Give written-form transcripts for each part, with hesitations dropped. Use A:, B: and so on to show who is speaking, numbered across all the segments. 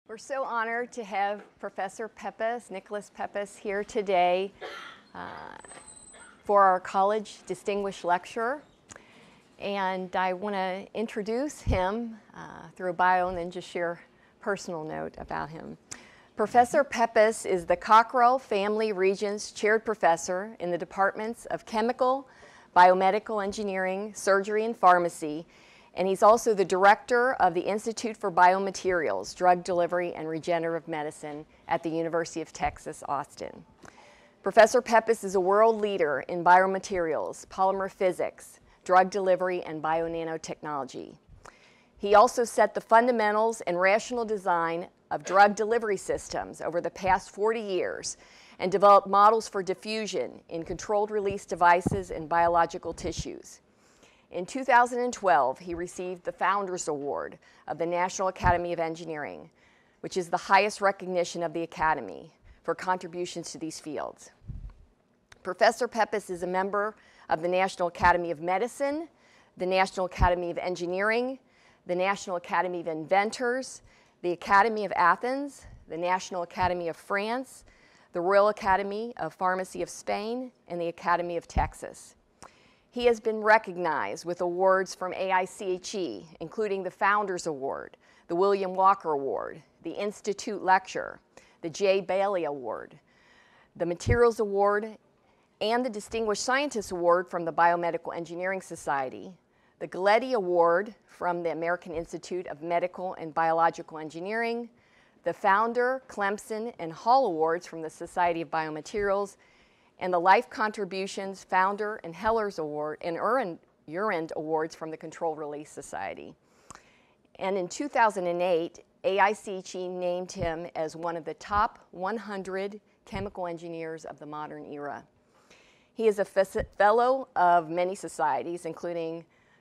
A: We're so honored to have Professor Peppas, Nicholas Peppas, here today for our college distinguished lecturer. And I want to introduce him through a bio and then just share a personal note about him. Professor Peppas is the Cockrell Family Regents Chaired Professor in the departments of Chemical, Biomedical Engineering, Surgery, and Pharmacy. And he's also the director of the Institute for Biomaterials, Drug Delivery, and Regenerative Medicine at the University of Texas, Austin. Professor Peppas is a world leader in biomaterials, polymer physics, drug delivery, and bio-nanotechnology. He also set the fundamentals and rational design of drug delivery systems over the past 40 years and developed models for diffusion in controlled release devices and biological tissues. In 2012, he received the Founders Award of the National Academy of Engineering, which is the highest recognition of the Academy for contributions to these fields. Professor Peppas is a member of the National Academy of Medicine, the National Academy of Engineering, the National Academy of Inventors, the Academy of Athens, the National Academy of France, the Royal Academy of Pharmacy of Spain, and the Academy of Texas. He has been recognized with awards from AICHE, including the Founders Award, the William Walker Award, the Institute Lecture, the J. Bailey Award, the Materials Award, and the Distinguished Scientist Award from the Biomedical Engineering Society, the Galletti Award from the American Institute of Medical and Biological Engineering, the Founder, Clemson, and Hall Awards from the Society of Biomaterials, and the Life Contributions Founder and Heller's Award and Urand Awards from the Control Release Society. And in 2008, AICHE named him as one of the top 100 chemical engineers of the modern era. He is a fellow of many societies, including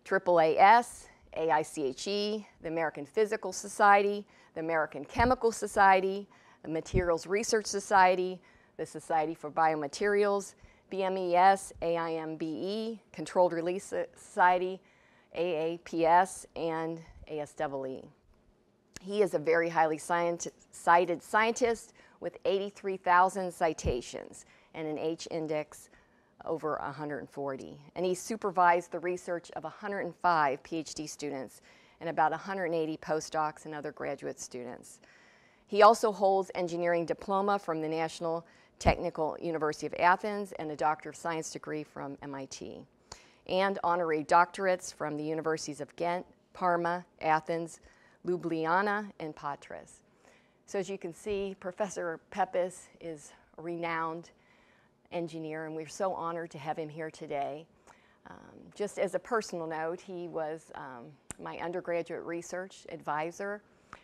A: AAAS, AICHE, the American Physical Society, the American Chemical Society, the Materials Research Society, the Society for Biomaterials, BMES, AIMBE, Controlled Release Society, AAPS, and ASEE. He is a very highly cited scientist with 83,000 citations and an H index over 140. And he supervised the research of 105 PhD students and about 180 postdocs and other graduate students. He also holds engineering diploma from the National Technical University of Athens and a Doctor of Science degree from MIT, and honorary doctorates from the universities of Ghent, Parma, Athens, Ljubljana, and Patras. So as you can see, Professor Peppas is a renowned engineer, and we're so honored to have him here today. Just as a personal note, he was my undergraduate research advisor.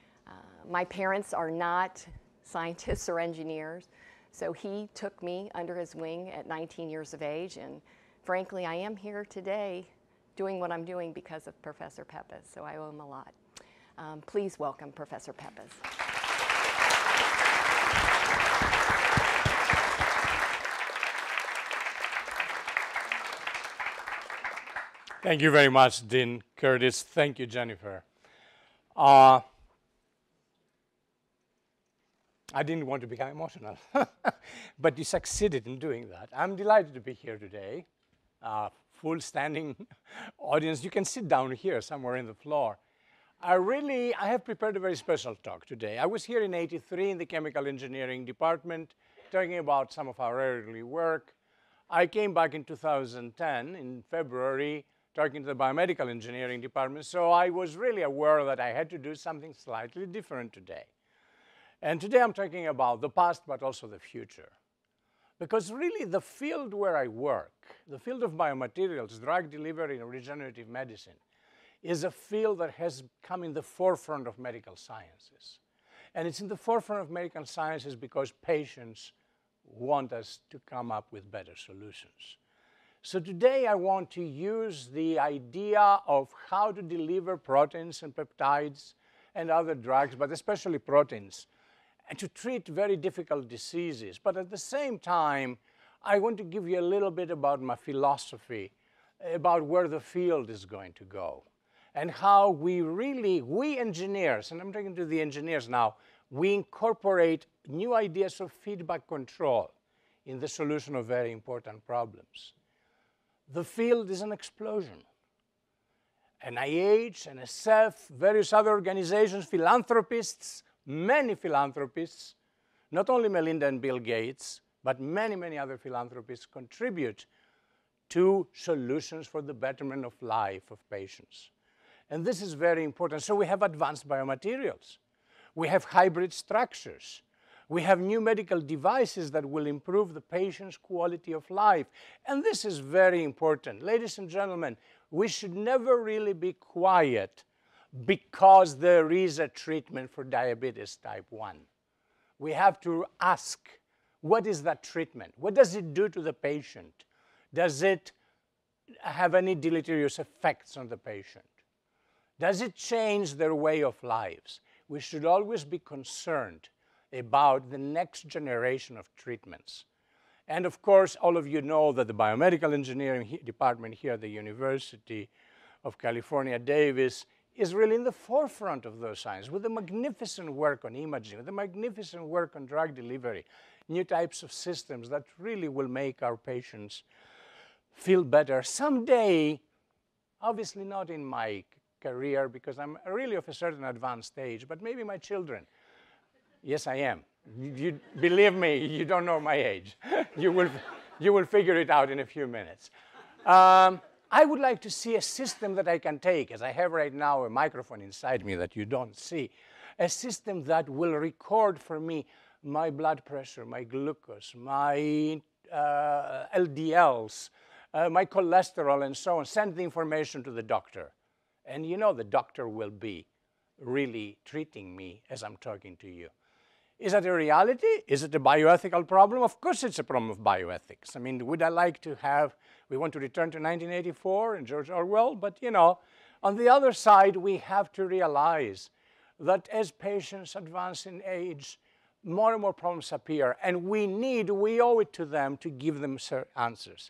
A: My parents are not scientists or engineers, so he took me under his wing at 19 years of age, and frankly, I am here today doing what I'm doing because of Professor Peppas, so I owe him a lot. Please welcome Professor Peppas.
B: Thank you very much, Dean Curtis. Thank you, Jennifer. I didn't want to become emotional, but you succeeded in doing that. I'm delighted to be here today. Full standing audience. You can sit down here somewhere in the floor. I have prepared a very special talk today. I was here in '83 in the chemical engineering department talking about some of our early work. I came back in 2010 in February talking to the biomedical engineering department, so I was really aware that I had to do something slightly different today. And today I'm talking about the past, but also the future. Because really the field where I work, the field of biomaterials, drug delivery and regenerative medicine, is a field that has come in the forefront of medical sciences. And it's in the forefront of medical sciences because patients want us to come up with better solutions. So today I want to use the idea of how to deliver proteins and peptides and other drugs, but especially proteins, and to treat very difficult diseases. But at the same time, I want to give you a little bit about my philosophy about where the field is going to go and how we engineers, and I'm talking to the engineers now, we incorporate new ideas of feedback control in the solution of very important problems. The field is an explosion. NIH, NSF, various other organizations, philanthropists, many philanthropists, not only Melinda and Bill Gates, but many, many other philanthropists contribute to solutions for the betterment of life of patients. And this is very important. So we have advanced biomaterials. We have hybrid structures. We have new medical devices that will improve the patient's quality of life. And this is very important. Ladies and gentlemen, we should never really be quiet because there is a treatment for diabetes type 1. We have to ask, what is that treatment? What does it do to the patient? Does it have any deleterious effects on the patient? Does it change their way of lives? We should always be concerned about the next generation of treatments. And of course, all of you know that the biomedical engineering department here at the University of California, Davis, is really in the forefront of those science with the magnificent work on imaging, with the magnificent work on drug delivery, new types of systems that really will make our patients feel better. Someday, obviously not in my career because I'm really of a certain advanced age, but maybe my children. Yes, I am. You believe me, you don't know my age. You will figure it out in a few minutes. I would like to see a system that I can take, as I have right now a microphone inside me that you don't see, a system that will record for me my blood pressure, my glucose, my LDLs, my cholesterol, and so on, send the information to the doctor. And you know the doctor will be really treating me as I'm talking to you. Is that a reality? Is it a bioethical problem? Of course it's a problem of bioethics. I mean, would I like to have, we want to return to 1984 and George Orwell, but you know, on the other side, we have to realize that as patients advance in age, more and more problems appear, and we owe it to them to give them answers.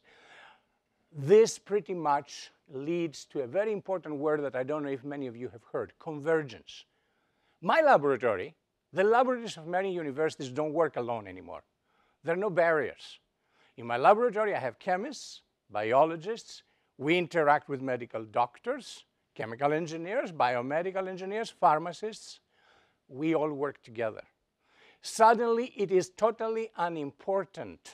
B: This pretty much leads to a very important word that I don't know if many of you have heard, convergence. My laboratory, the laboratories of many universities don't work alone anymore. There are no barriers. In my laboratory, I have chemists, biologists. We interact with medical doctors, chemical engineers, biomedical engineers, pharmacists. We all work together. Suddenly, it is totally unimportant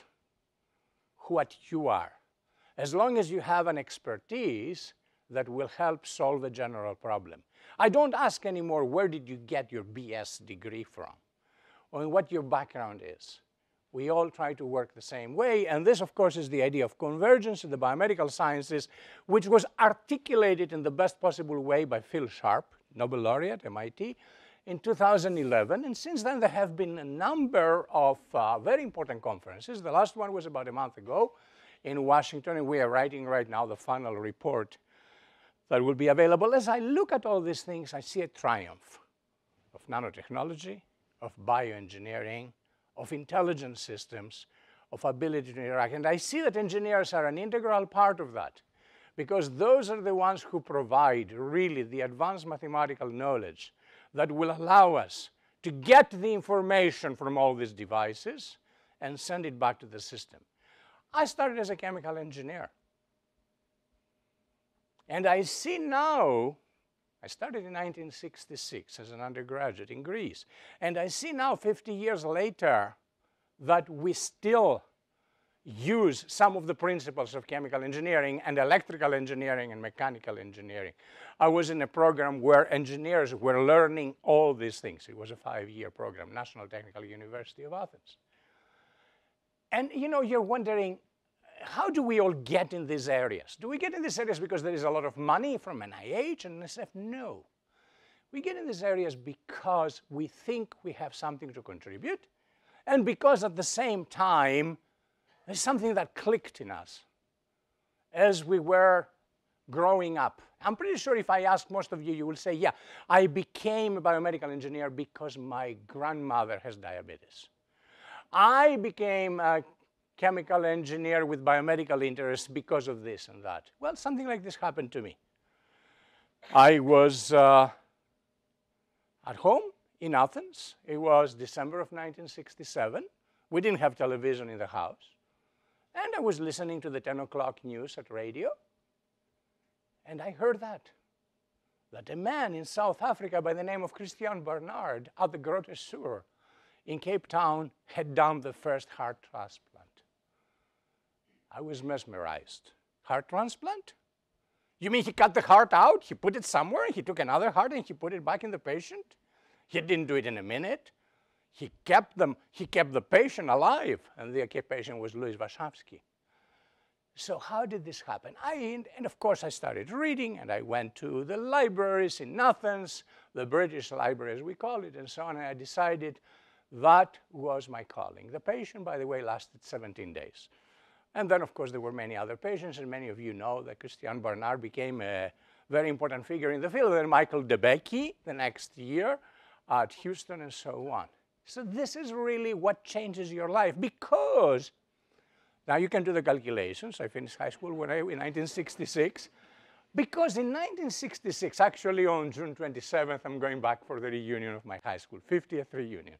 B: what you are, as long as you have an expertise that will help solve a general problem. I don't ask anymore, where did you get your BS degree from, or what your background is. We all try to work the same way, and this, of course, is the idea of convergence in the biomedical sciences, which was articulated in the best possible way by Phil Sharp, Nobel laureate, MIT, in 2011, and since then there have been a number of very important conferences. The last one was about a month ago in Washington, and we are writing right now the final report that will be available. As I look at all these things, I see a triumph of nanotechnology, of bioengineering, of intelligent systems, of ability to interact. And I see that engineers are an integral part of that, because those are the ones who provide really the advanced mathematical knowledge that will allow us to get the information from all these devices and send it back to the system. I started as a chemical engineer. And I see now, I started in 1966 as an undergraduate in Greece. And I see now, 50 years later, that we still use some of the principles of chemical engineering and electrical engineering and mechanical engineering. I was in a program where engineers were learning all these things. It was a 5-year program, National Technical University of Athens. And you know, you're wondering, how do we all get in these areas? Do we get in these areas because there is a lot of money from NIH and NSF? No. We get in these areas because we think we have something to contribute, and because at the same time, there's something that clicked in us as we were growing up. I'm pretty sure if I ask most of you, you will say, yeah, I became a biomedical engineer because my grandmother has diabetes. I became a chemical engineer with biomedical interests because of this and that. Well, something like this happened to me. I was at home in Athens. It was December of 1967. We didn't have television in the house. And I was listening to the 10 o'clock news at radio. And I heard that a man in South Africa by the name of Christian Barnard at the Groote Schuur in Cape Town had done the first heart transplant. I was mesmerized. Heart transplant? You mean he cut the heart out, he put it somewhere, he took another heart and he put it back in the patient? He didn't do it in a minute. He kept the patient alive, and the patient was Louis Warszawski. So how did this happen? And of course I started reading, and I went to the libraries in Athens, the British library as we call it, and so on, and I decided that was my calling. The patient, by the way, lasted 17 days. And then, of course, there were many other patients, and many of you know that Christian Barnard became a very important figure in the field, and Michael DeBakey the next year at Houston, and so on. So this is really what changes your life, because now you can do the calculations. I finished high school in 1966. Because in 1966, actually on June 27th, I'm going back for the reunion of my high school, 50th reunion.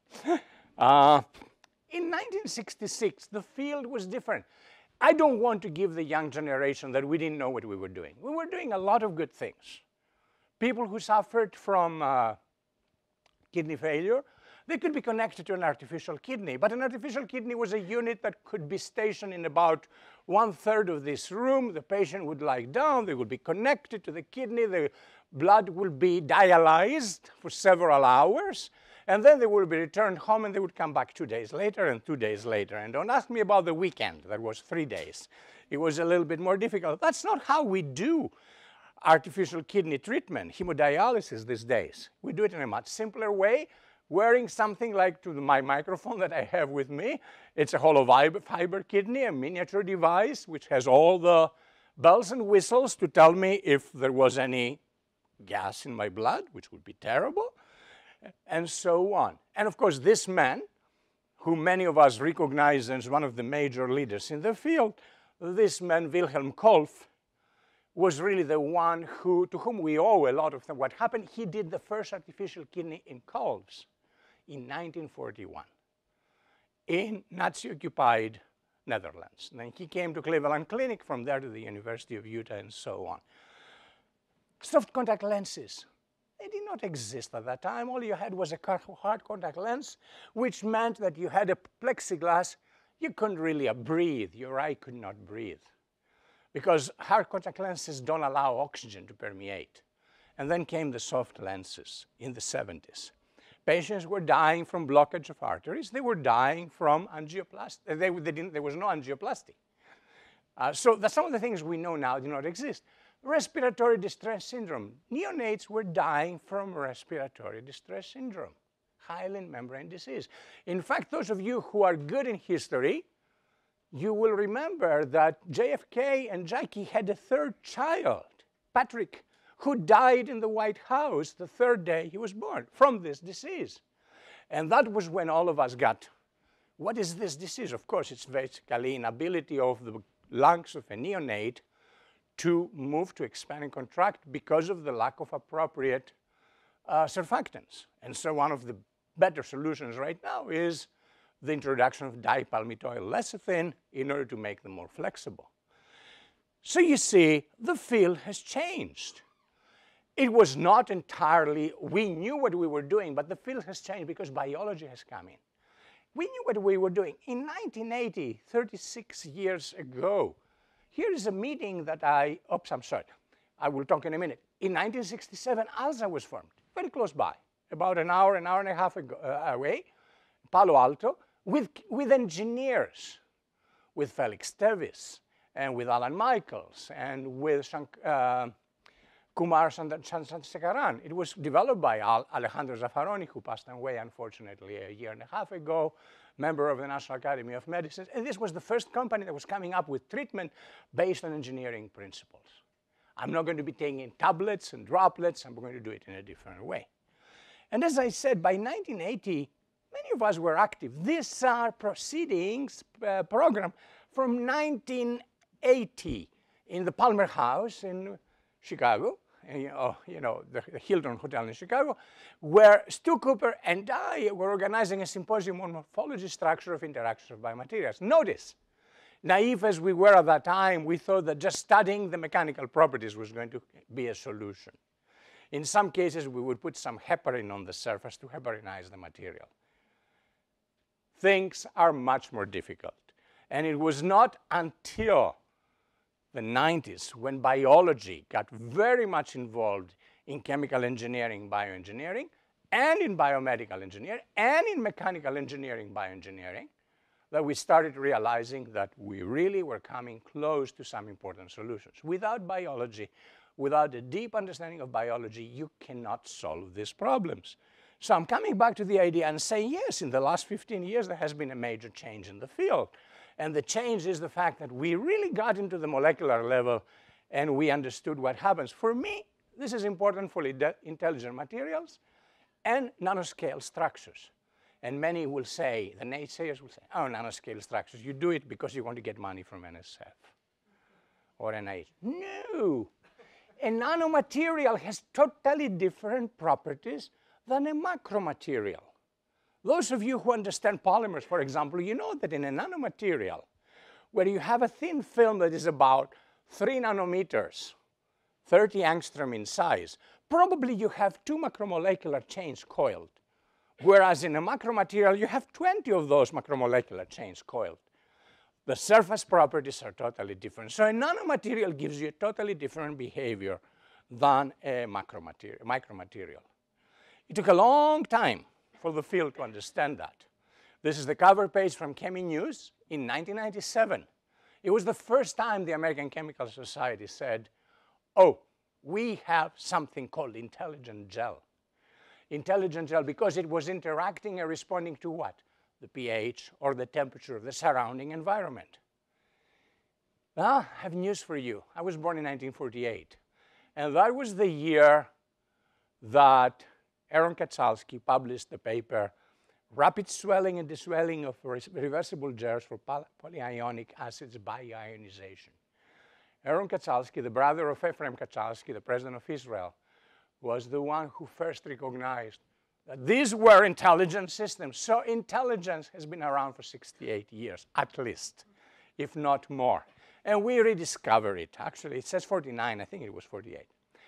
B: In 1966, the field was different. I don't want to give the young generation that we didn't know what we were doing. We were doing a lot of good things. People who suffered from kidney failure, they could be connected to an artificial kidney, but an artificial kidney was a unit that could be stationed in about 1/3 of this room. The patient would lie down, they would be connected to the kidney, the blood would be dialyzed for several hours, and then they would be returned home, and they would come back 2 days later and 2 days later. And don't ask me about the weekend, that was 3 days. It was a little bit more difficult. That's not how we do artificial kidney treatment, hemodialysis these days. We do it in a much simpler way, wearing something like my microphone that I have with me. It's a hollow fiber kidney, a miniature device, which has all the bells and whistles to tell me if there was any gas in my blood, which would be terrible, and so on. And of course, this man, who many of us recognize as one of the major leaders in the field, this man, Wilhelm Kolff, was really the one to whom we owe a lot of what happened. He did the first artificial kidney in calves in 1941 in Nazi-occupied Netherlands. And then he came to Cleveland Clinic, from there to the University of Utah, and so on. Soft contact lenses. They did not exist at that time. All you had was a hard contact lens, which meant that you had a plexiglass. You couldn't really breathe. Your eye could not breathe, because hard contact lenses don't allow oxygen to permeate. And then came the soft lenses in the 70s. Patients were dying from blockage of arteries. They were dying from angioplasty. There was no angioplasty. So that's some of the things we know now do not exist. Respiratory distress syndrome. Neonates were dying from respiratory distress syndrome, hyaline membrane disease. In fact, those of you who are good in history, you will remember that JFK and Jackie had a third child, Patrick, who died in the White House the 3rd day he was born from this disease. And that was when all of us got, what is this disease? Of course, it's basically inability of the lungs of a neonate to move, to expand and contract because of the lack of appropriate surfactants. And so one of the better solutions right now is the introduction of dipalmitoyl lecithin in order to make them more flexible. So you see, the field has changed. It was not entirely, we knew what we were doing, but the field has changed because biology has come in. We knew what we were doing. In 1980, 36 years ago, here is a meeting that I will talk in a minute. In 1967, ALSA was formed, very close by, about an hour and a half away, Palo Alto, with engineers, with Felix Tevis, and with Alan Michaels, and with Kumar Chandrasekaran. It was developed by Alejandro Zaffaroni, who passed away, unfortunately, a year and a half ago, member of the National Academy of Medicine. And this was the first company that was coming up with treatment based on engineering principles. I'm not going to be taking tablets and droplets. I'm going to do it in a different way. And as I said, by 1980, many of us were active. These are proceedings program from 1980 in the Palmer House in Chicago. the Hilton Hotel in Chicago, where Stu Cooper and I were organizing a symposium on morphology, structure of interactions of biomaterials. Notice, naive as we were at that time, we thought that just studying the mechanical properties was going to be a solution. In some cases, we would put some heparin on the surface to heparinize the material. Things are much more difficult. And it was not until the 90s when biology got very much involved in chemical engineering, bioengineering, and in biomedical engineering, and in mechanical engineering, bioengineering, that we started realizing that we really were coming close to some important solutions. Without biology, without a deep understanding of biology, you cannot solve these problems. So I'm coming back to the idea and saying, yes, in the last 15 years, there has been a major change in the field. And the change is the fact that we really got into the molecular level and we understood what happens. For me, this is important for intelligent materials and nanoscale structures. And many will say, the naysayers will say, oh, nanoscale structures, you do it because you want to get money from NSF or NIH. No. A nanomaterial has totally different properties than a macromaterial. Those of you who understand polymers, for example, you know that in a nanomaterial, where you have a thin film that is about 3 nanometers, 30 angstrom in size, probably you have 2 macromolecular chains coiled. Whereas in a macromaterial, you have 20 of those macromolecular chains coiled. The surface properties are totally different. So a nanomaterial gives you a totally different behavior than a micromaterial. It took a long time for the field to understand that. This is the cover page from Chemi News in 1997. It was the first time the American Chemical Society said, oh, we have something called intelligent gel. Intelligent gel because it was interacting and responding to what? The pH or the temperature of the surrounding environment. Now, I have news for you. I was born in 1948. And that was the year that Aaron Katsalsky published the paper, Rapid Swelling and Diswelling of Reversible Gels for Polyionic Acids Bioionization. Aaron Katsalsky, the brother of Ephraim Katsalsky, the president of Israel, was the one who first recognized that these were intelligent systems. So intelligence has been around for 68 years, at least, if not more. And we rediscovered it. Actually, it says 49. I think it was 48.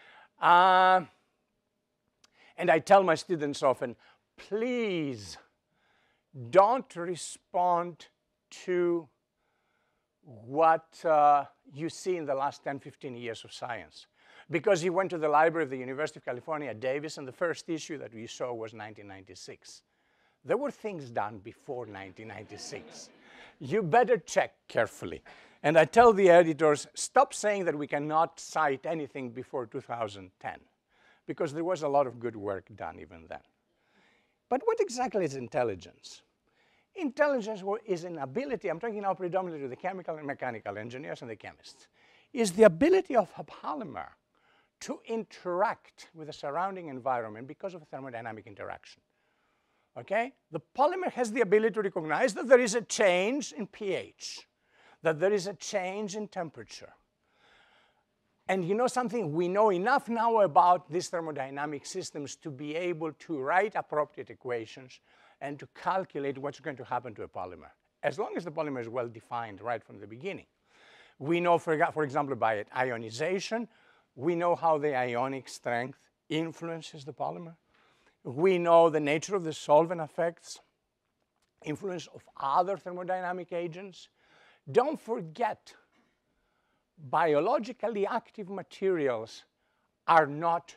B: And I tell my students often, please don't respond to what you see in the last 10, 15 years of science. Because you went to the library of the University of California at Davis, and the first issue that we saw was 1996. There were things done before 1996. You better check carefully. And I tell the editors, stop saying that we cannot cite anything before 2010. Because there was a lot of good work done even then. But what exactly is intelligence? Intelligence is an ability, I'm talking now predominantly to the chemical and mechanical engineers and the chemists, is the ability of a polymer to interact with the surrounding environment because of a thermodynamic interaction. Okay? The polymer has the ability to recognize that there is a change in pH, that there is a change in temperature. And you know something? We know enough now about these thermodynamic systems to be able to write appropriate equations and to calculate what's going to happen to a polymer, as long as the polymer is well defined right from the beginning. We know, for example, by ionization, we know how the ionic strength influences the polymer. We know the nature of the solvent effects, influence of other thermodynamic agents. Don't forget, biologically active materials are not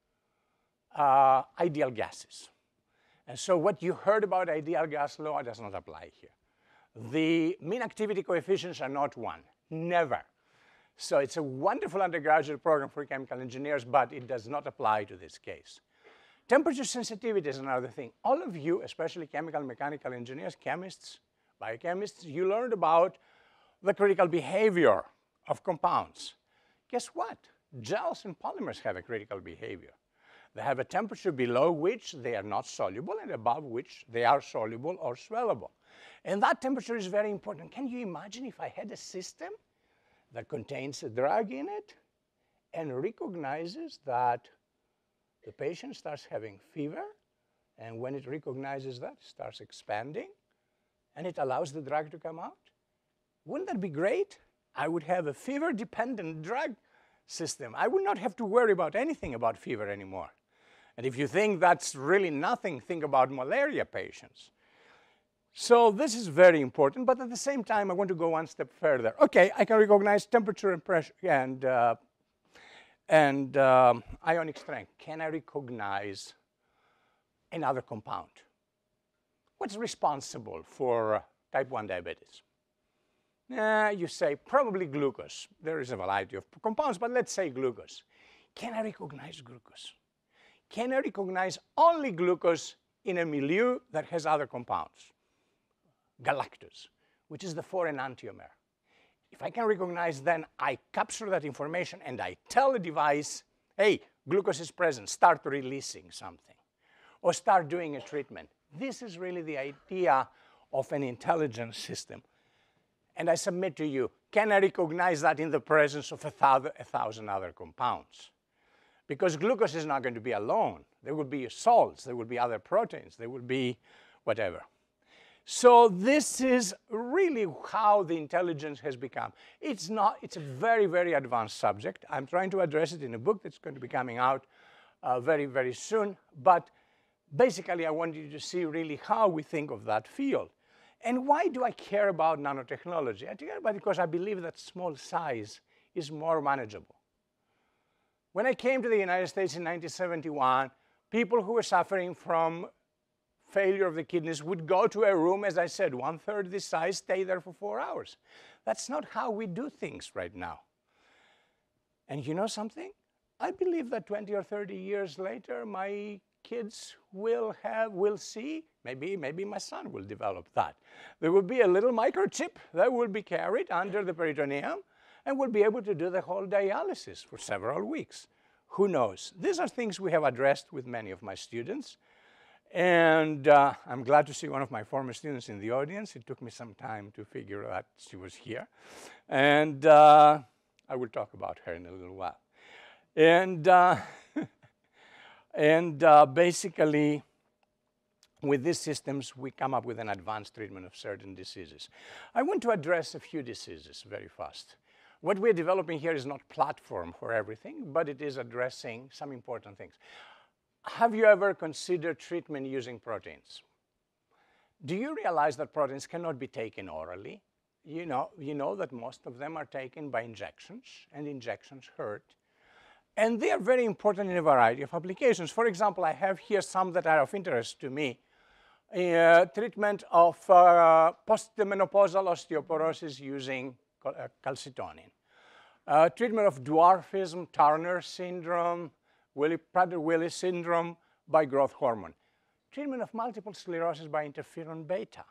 B: ideal gases. And so what you heard about ideal gas law does not apply here. The mean activity coefficients are not 1, never. So it's a wonderful undergraduate program for chemical engineers, but it does not apply to this case. Temperature sensitivity is another thing. All of you, especially chemical and mechanical engineers, chemists, biochemists, you learned about the critical behavior of compounds. Guess what? Gels and polymers have a critical behavior. They have a temperature below which they are not soluble and above which they are soluble or swellable. And that temperature is very important. Can you imagine if I had a system that contains a drug in it and recognizes that the patient starts having fever, and when it recognizes that, it starts expanding, and it allows the drug to come out. Wouldn't that be great? I would have a fever-dependent drug system. I would not have to worry about anything about fever anymore. And if you think that's really nothing, think about malaria patients. So this is very important, but at the same time, I want to go one step further. Okay, I can recognize temperature and pressure and ionic strength. Can I recognize another compound? What's responsible for type 1 diabetes? You say probably glucose. There is a variety of compounds, but let's say glucose. Can I recognize glucose? Can I recognize only glucose in a milieu that has other compounds? Galactose, which is the foreign enantiomer. If I can recognize, then I capture that information and I tell the device, hey, glucose is present, start releasing something, or start doing a treatment. This is really the idea of an intelligent system. And I submit to you, can I recognize that in the presence of a thousand other compounds? Because glucose is not going to be alone. There will be salts, there will be other proteins, there will be whatever. So this is really how the intelligence has become. It's a very, very advanced subject. I'm trying to address it in a book that's going to be coming out very, very soon. But basically, I want you to see really how we think of that field. And why do I care about nanotechnology? I care about it because I believe that small size is more manageable. When I came to the United States in 1971, people who were suffering from failure of the kidneys would go to a room, as I said, 1/3 this size, stay there for 4 hours. That's not how we do things right now. And you know something? I believe that 20 or 30 years later, my kids will see, maybe my son will develop that. There will be a little microchip that will be carried under the peritoneum and will be able to do the whole dialysis for several weeks. Who knows? These are things we have addressed with many of my students. And I'm glad to see one of my former students in the audience. It took me some time to figure out she was here. And I will talk about her in a little while. And basically, with these systems, we come up with an advanced treatment of certain diseases. I want to address a few diseases very fast. What we're developing here is not platform for everything, but it is addressing some important things. Have you ever considered treatment using proteins? Do you realize that proteins cannot be taken orally? You know that most of them are taken by injections, and injections hurt. And they are very important in a variety of applications. For example, I have here some that are of interest to me. Treatment of postmenopausal osteoporosis using calcitonin. Treatment of dwarfism, Turner syndrome, Prader-Willi syndrome by growth hormone. Treatment of multiple sclerosis by interferon beta.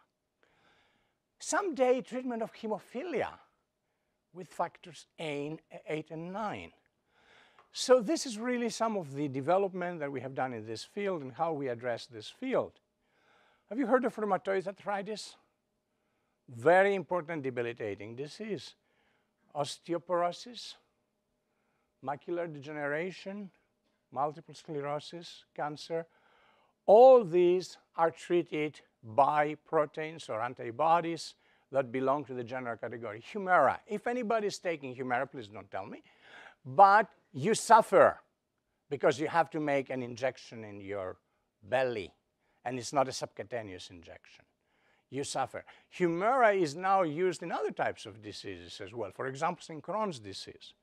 B: Someday, treatment of hemophilia with factors 8 and 9. So this is really some of the development that we have done in this field and how we address this field. Have you heard of rheumatoid arthritis? Very important debilitating disease. Osteoporosis, macular degeneration, multiple sclerosis, cancer. All these are treated by proteins or antibodies that belong to the general category. Humira. If anybody is taking Humira, please don't tell me. But you suffer because you have to make an injection in your belly, and it's not a subcutaneous injection. You suffer. Humira is now used in other types of diseases as well. For example, in Crohn's disease.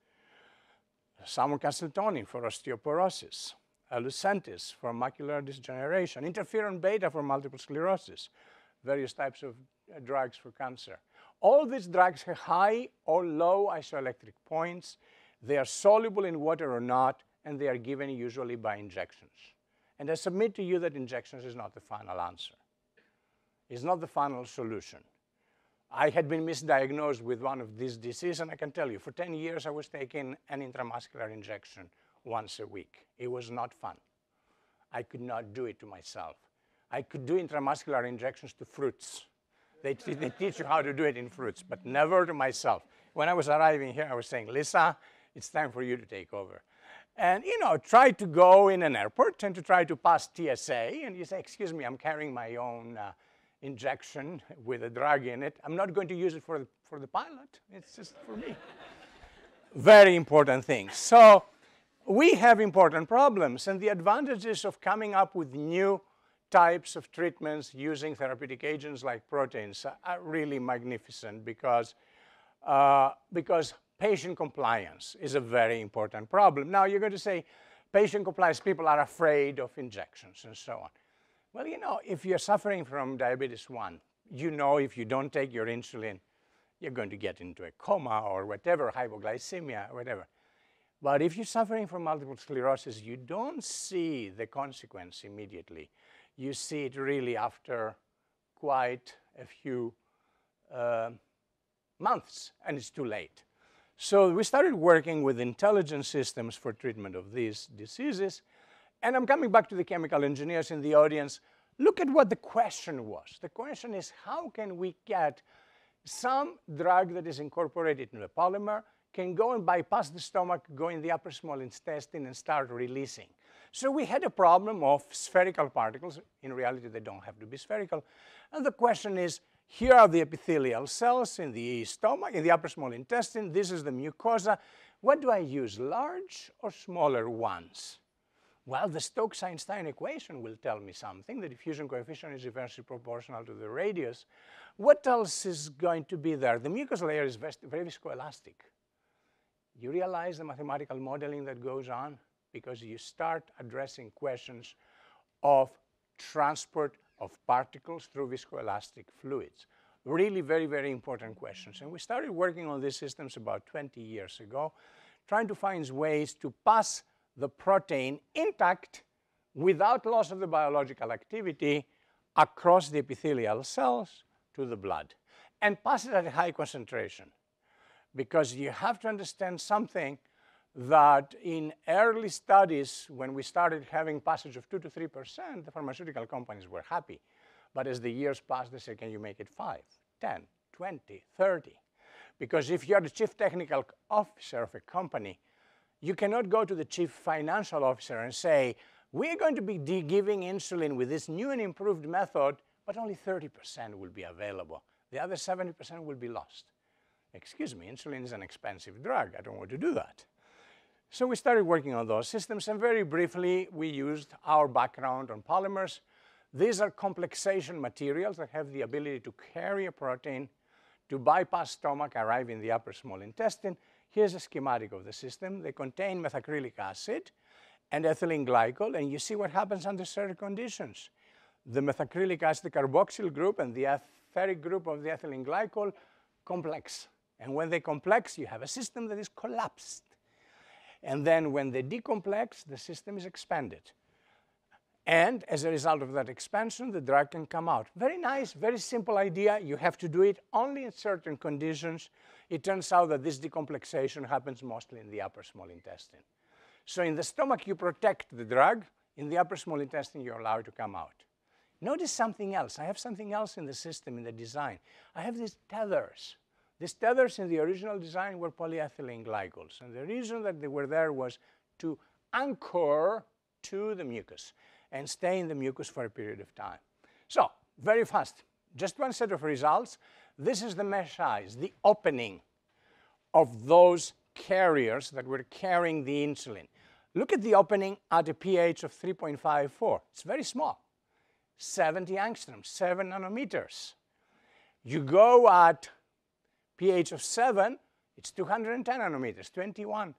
B: Calcitonin for osteoporosis. Lucentis for macular degeneration. Interferon beta for multiple sclerosis. Various types of drugs for cancer. All these drugs have high or low isoelectric points. They are soluble in water or not, and they are given usually by injections. And I submit to you that injections is not the final answer. It's not the final solution. I had been misdiagnosed with one of these diseases, and I can tell you, for 10 years I was taking an intramuscular injection once a week. It was not fun. I could not do it to myself. I could do intramuscular injections to fruits. They teach you how to do it in fruits, but never to myself. When I was arriving here, I was saying, Lisa, it's time for you to take over. And, you know, try to go in an airport and to try to pass TSA, and you say, excuse me, I'm carrying my own injection with a drug in it. I'm not going to use it for the pilot. It's just for me. Very important things. So we have important problems, and the advantages of coming up with new types of treatments using therapeutic agents like proteins are really magnificent because patient compliance is a very important problem. Now, you're going to say patient compliance, people are afraid of injections and so on. Well, you know, if you're suffering from diabetes 1, you know if you don't take your insulin, you're going to get into a coma or whatever, hypoglycemia, whatever. But if you're suffering from multiple sclerosis, you don't see the consequence immediately. You see it really after quite a few months, and it's too late. So we started working with intelligent systems for treatment of these diseases. And I'm coming back to the chemical engineers in the audience. Look at what the question was. The question is, how can we get some drug that is incorporated in a polymer can go and bypass the stomach, go in the upper small intestine, and start releasing? So we had a problem of spherical particles. In reality, they don't have to be spherical. And the question is, here are the epithelial cells in the stomach, in the upper small intestine. This is the mucosa. What do I use, large or smaller ones? Well, the Stokes-Einstein equation will tell me something. The diffusion coefficient is inversely proportional to the radius. What else is going to be there? The mucous layer is very viscoelastic. You realize the mathematical modeling that goes on? Because you start addressing questions of transport of particles through viscoelastic fluids. Really very, very important questions. And we started working on these systems about 20 years ago, trying to find ways to pass the protein intact without loss of the biological activity across the epithelial cells to the blood, and pass it at a high concentration. Because you have to understand something, that in early studies, when we started having passage of 2 to 3%, the pharmaceutical companies were happy. But as the years passed, they said, can you make it 5, 10, 20, 30? Because if you're the chief technical officer of a company, you cannot go to the chief financial officer and say, we're going to be giving insulin with this new and improved method, but only 30% will be available. The other 70% will be lost. Excuse me, insulin is an expensive drug. I don't want to do that. So we started working on those systems, and very briefly, we used our background on polymers. These are complexation materials that have the ability to carry a protein, to bypass stomach, arrive in the upper small intestine. Here's a schematic of the system. They contain methacrylic acid and ethylene glycol, and you see what happens under certain conditions. The methacrylic acid, the carboxyl group, and the etheric group of the ethylene glycol complex. And when they complex, you have a system that is collapsed. And then when they decomplex, the system is expanded. And as a result of that expansion, the drug can come out. Very nice, very simple idea. You have to do it only in certain conditions. It turns out that this decomplexation happens mostly in the upper small intestine. So in the stomach, you protect the drug. In the upper small intestine, you're allowed to come out. Notice something else. I have something else in the system, in the design. I have these tethers. These tethers in the original design were polyethylene glycols. And the reason that they were there was to anchor to the mucus and stay in the mucus for a period of time. So, very fast, just one set of results. This is the mesh size, the opening of those carriers that were carrying the insulin. Look at the opening at a pH of 3.54. It's very small, 70 angstroms, 7 nanometers. You go at pH of 7, it's 210 nanometers, 210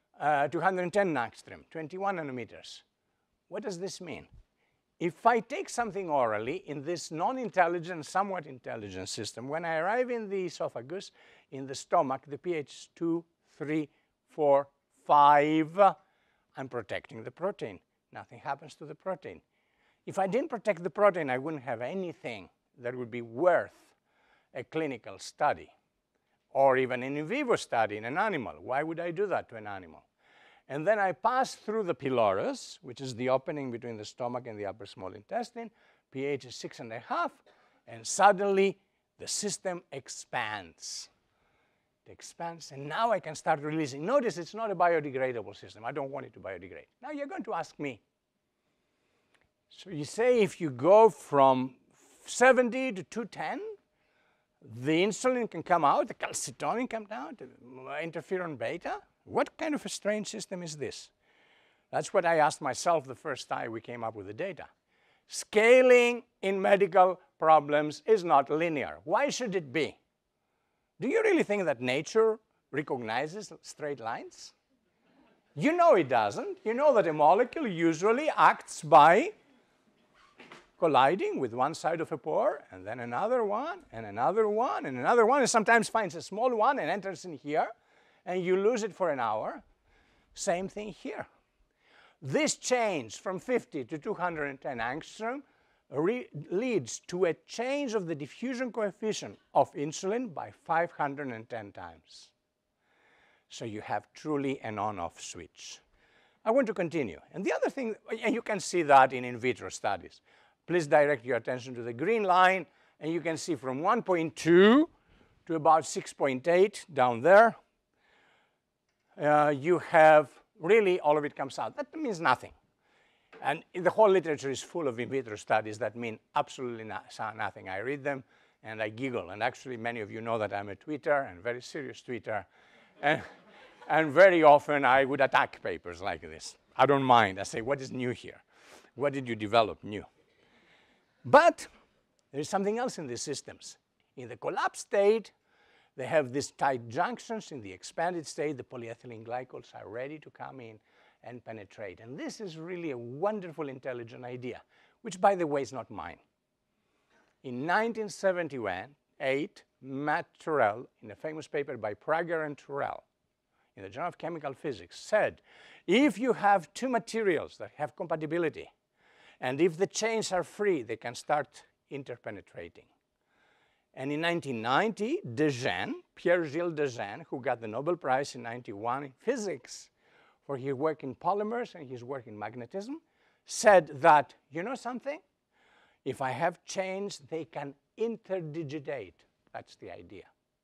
B: angstrom, 21 nanometers. What does this mean? If I take something orally in this non-intelligent, somewhat intelligent system, when I arrive in the esophagus, in the stomach, the pH is 2, 3, 4, 5. I'm protecting the protein. Nothing happens to the protein. If I didn't protect the protein, I wouldn't have anything that would be worth a clinical study or even an in vivo study in an animal. Why would I do that to an animal? And then I pass through the pylorus, which is the opening between the stomach and the upper small intestine. pH is 6.5, and suddenly the system expands. expands, and now I can start releasing. Notice it's not a biodegradable system. I don't want it to biodegrade. Now you're going to ask me. So you say if you go from 70 to 210, the insulin can come out, the calcitonin comes out, the interferon beta. What kind of a strange system is this? That's what I asked myself the first time we came up with the data. Scaling in medical problems is not linear. Why should it be? Do you really think that nature recognizes straight lines? You know it doesn't. You know that a molecule usually acts by colliding with one side of a pore, and then another one, and another one, and another one, and sometimes finds a small one and enters in here, and you lose it for an hour. Same thing here. This change from 50 to 210 angstrom leads to a change of the diffusion coefficient of insulin by 510 times. So you have truly an on-off switch. I want to continue. And the other thing, and you can see that in vitro studies. Please direct your attention to the green line, and you can see from 1.2 to about 6.8 down there. You have really all of it comes out. That means nothing. And the whole literature is full of in vitro studies that mean absolutely nothing. I read them and I giggle. And actually, many of you know that I'm a tweeter, and very serious tweeter. And very often I would attack papers like this. I don't mind. I say, what is new here? What did you develop new? But there is something else in these systems. In the collapsed state, they have these tight junctions. In the expanded state, the polyethylene glycols are ready to come in and penetrate. And this is really a wonderful, intelligent idea, which, by the way, is not mine. In 1978, Matt Turrell, in a famous paper by Prager and Turrell, in the Journal of Chemical Physics, said, if you have two materials that have compatibility, and if the chains are free, they can start interpenetrating. And in 1990, Pierre-Gilles Dejean, who got the Nobel Prize in 91 in physics for his work in polymers and his work in magnetism, said that, you know something? If I have chains, they can interdigitate. That's the idea.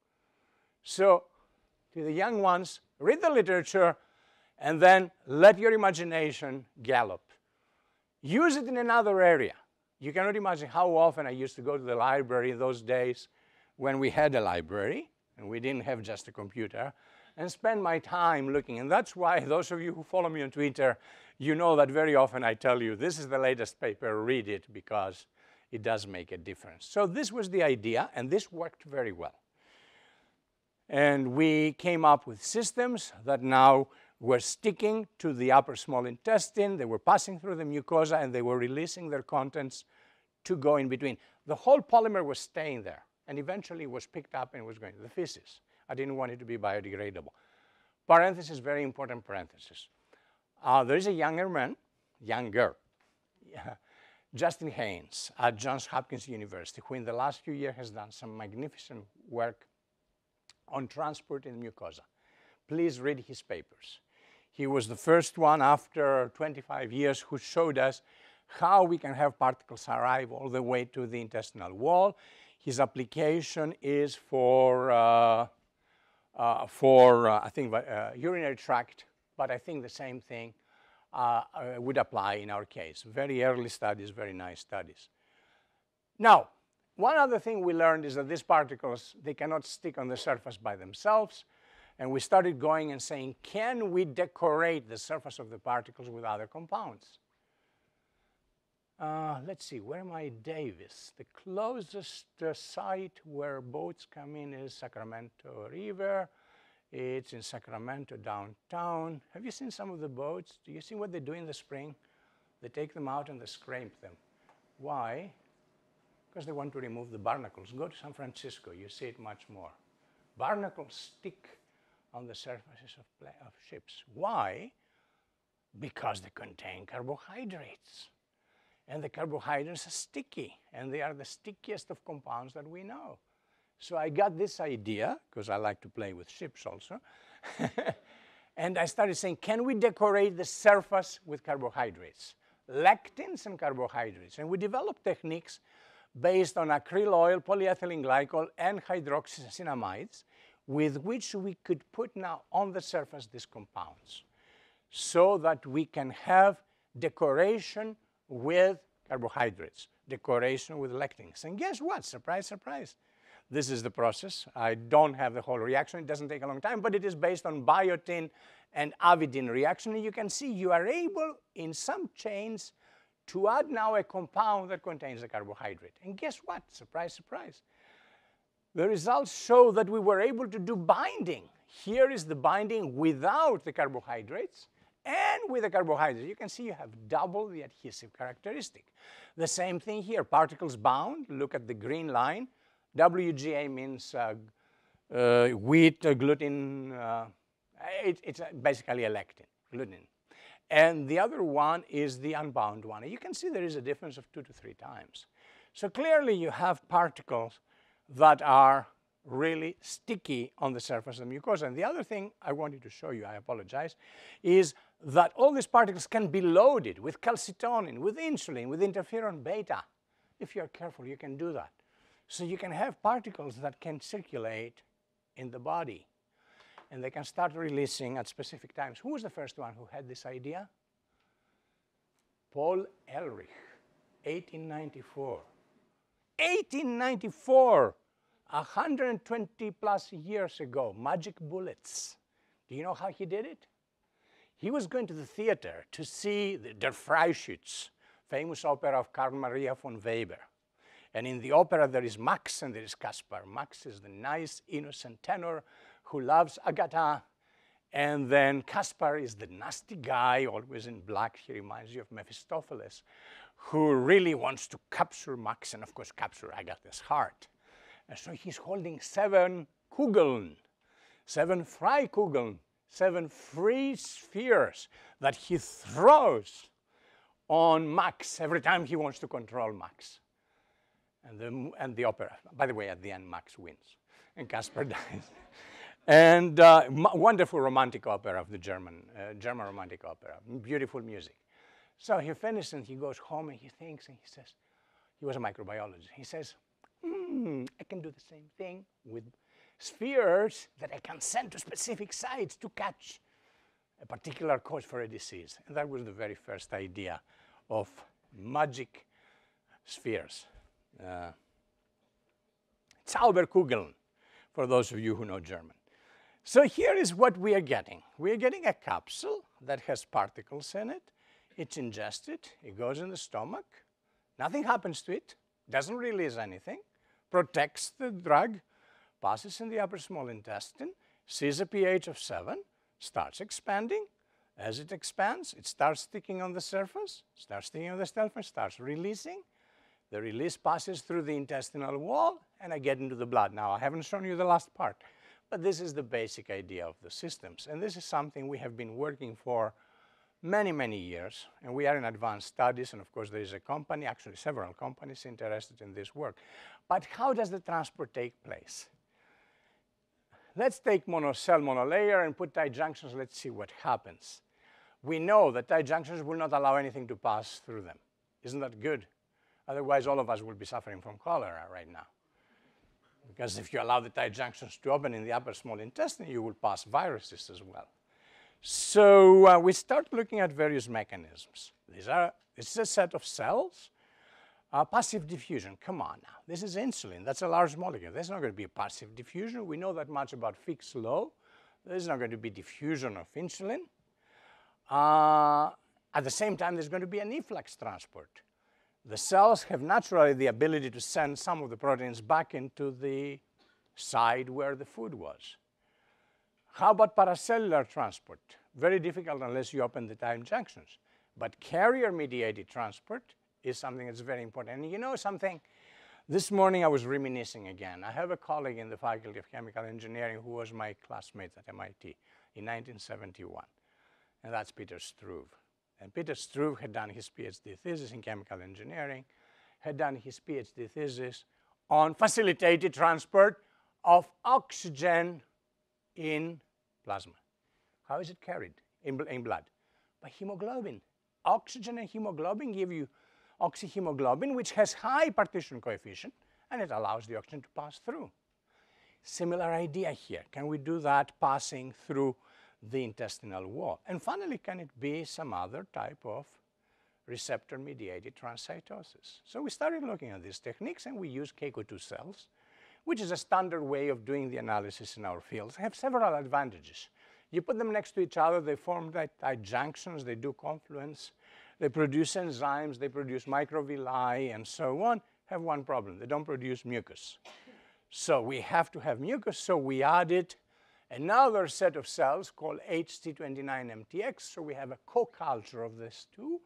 B: So to the young ones, read the literature, and then let your imagination gallop. Use it in another area. You cannot imagine how often I used to go to the library in those days when we had a library and we didn't have just a computer, and spend my time looking. And that's why those of you who follow me on Twitter, you know that very often I tell you, this is the latest paper, read it, because it does make a difference. So this was the idea, and this worked very well. And we came up with systems that now were sticking to the upper small intestine. They were passing through the mucosa, and they were releasing their contents to go in between. The whole polymer was staying there, and eventually was picked up and was going to the feces. I didn't want it to be biodegradable. Parenthesis, very important parenthesis. There is a younger, Justin Haynes at Johns Hopkins University, who in the last few years has done some magnificent work on transport in mucosa. Please read his papers. He was the first one after 25 years who showed us how we can have particles arrive all the way to the intestinal wall. His application is for I think, urinary tract, but I think the same thing would apply in our case. Very early studies, very nice studies. Now, one other thing we learned is that these particles, they cannot stick on the surface by themselves. And we started going and saying, can we decorate the surface of the particles with other compounds? Let's see, where am I, Davis? The closest site where boats come in is Sacramento River. It's in Sacramento downtown. Have you seen some of the boats? Do you see what they do in the spring? They take them out and they scrape them. Why? Because they want to remove the barnacles. Go to San Francisco, you see it much more. Barnacles stick on the surfaces of ships. Why? Because they contain carbohydrates. And the carbohydrates are sticky, and they are the stickiest of compounds that we know. So I got this idea, because I like to play with ships also, and I started saying, can we decorate the surface with carbohydrates? Lectins and carbohydrates. And we developed techniques based on acryl oil, polyethylene glycol, and hydroxycinamides, with which we could put now on the surface these compounds so that we can have decoration with carbohydrates, decoration with lectins. And guess what? Surprise, surprise. This is the process. I don't have the whole reaction. It doesn't take a long time, but it is based on biotin and avidin reaction. And you can see you are able, in some chains, to add now a compound that contains a carbohydrate. And guess what? Surprise, surprise. The results show that we were able to do binding. Here is the binding without the carbohydrates. And with the carbohydrates, you can see you have double the adhesive characteristic. The same thing here, particles bound. Look at the green line. WGA means wheat, gluten. It's basically a lectin, gluten. And the other one is the unbound one. And you can see there is a difference of 2 to 3 times. So clearly you have particles that are really sticky on the surface of the mucosa. And the other thing I wanted to show you, I apologize, is that all these particles can be loaded with calcitonin, with insulin, with interferon beta. If you're careful, you can do that. So you can have particles that can circulate in the body. And they can start releasing at specific times. Who was the first one who had this idea? Paul Ehrlich, 1894. 1894! 120 plus years ago, magic bullets. Do you know how he did it? He was going to the theater to see Der Freischütz, famous opera of Carl Maria von Weber. And in the opera there is Max and there is Caspar. Max is the nice, innocent tenor who loves Agatha. And then Caspar is the nasty guy, always in black. He reminds you of Mephistopheles, who really wants to capture Max and, of course, capture Agatha's heart. And so he's holding 7 Kugeln, 7 Freikugeln, 7 free spheres that he throws on Max every time he wants to control Max. And the opera, by the way, at the end, Max wins, and Caspar dies. And wonderful romantic opera of the German romantic opera, beautiful music. So he finishes and he goes home and he thinks and he says, he was a microbiologist. He says, I can do the same thing with spheres that I can send to specific sites to catch a particular cause for a disease. And that was the very first idea of magic spheres. Zauberkugeln, for those of you who know German. So here is what we are getting. We are getting a capsule that has particles in it. It's ingested. It goes in the stomach. Nothing happens to it. Doesn't release anything. Protects the drug. Passes in the upper small intestine. Sees a pH of 7. Starts expanding. As it expands, it starts sticking on the surface. Starts sticking on the surface. Starts releasing. The release passes through the intestinal wall, and I get into the blood. Now, I haven't shown you the last part, but this is the basic idea of the systems. And this is something we have been working for many, many years. And we are in advanced studies. And of course, there is a company, actually several companies interested in this work. But how does the transport take place? Let's take monocell, monolayer, and put tight junctions. Let's see what happens. We know that tight junctions will not allow anything to pass through them. Isn't that good? Otherwise, all of us will be suffering from cholera right now. Because if you allow the tight junctions to open in the upper small intestine, you will pass viruses as well. So we start looking at various mechanisms. This is a set of cells. Passive diffusion, come on now. This is insulin. That's a large molecule. There's not going to be a passive diffusion. We know that much about Fick's law. There's not going to be diffusion of insulin. At the same time, there's going to be an efflux transport. The cells have naturally the ability to send some of the proteins back into the side where the food was. How about paracellular transport? Very difficult unless you open the tight junctions. But carrier-mediated transport is something that's very important. And you know something? This morning I was reminiscing again. I have a colleague in the Faculty of Chemical Engineering who was my classmate at MIT in 1971. And that's Peter Struve. And Peter Struve had done his PhD thesis in chemical engineering, had done his PhD thesis on facilitated transport of oxygen in plasma. How is it carried in blood? By hemoglobin. Oxygen and hemoglobin give you oxyhemoglobin, which has high partition coefficient, and it allows the oxygen to pass through. Similar idea here. Can we do that passing through the intestinal wall? And finally, can it be some other type of receptor-mediated transcytosis? So we started looking at these techniques, and we use Keiko-2 cells, which is a standard way of doing the analysis in our fields. They have several advantages. You put them next to each other, they form tight junctions, they do confluence, they produce enzymes, they produce microvilli, and so on. Have one problem: they don't produce mucus. So we have to have mucus, so we added another set of cells called HT29MTX. So we have a co-culture of these two.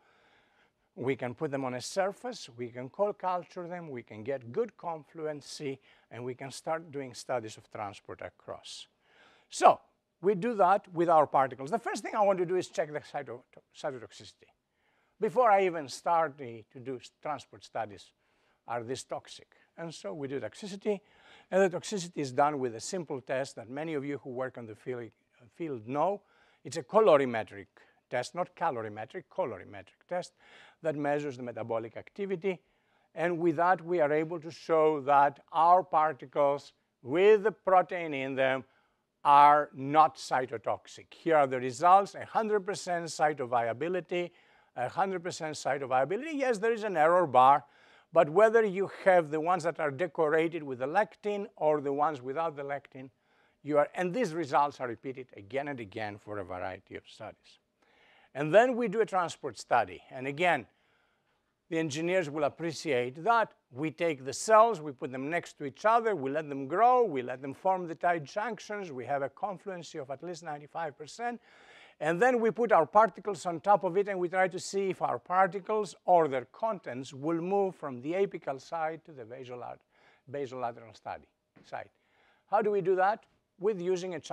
B: We can put them on a surface, we can co-culture them, we can get good confluency, and we can start doing studies of transport across. So we do that with our particles. The first thing I want to do is check the cytotoxicity. Before I even start to do transport studies, are these toxic? And so we do toxicity, and the toxicity is done with a simple test that many of you who work on the field know. It's a colorimetric test, not calorimetric, colorimetric test that measures the metabolic activity. And with that, we are able to show that our particles with the protein in them are not cytotoxic. Here are the results: 100% cytoviability, 100% cytoviability. Yes, there is an error bar, but whether you have the ones that are decorated with the lectin or the ones without the lectin, and these results are repeated again and again for a variety of studies. And then we do a transport study. And again, the engineers will appreciate that. We take the cells, we put them next to each other, we let them grow, we let them form the tight junctions, we have a confluency of at least 95%. And then we put our particles on top of it, and we try to see if our particles or their contents will move from the apical side to the basolateral side. How do we do that? With using a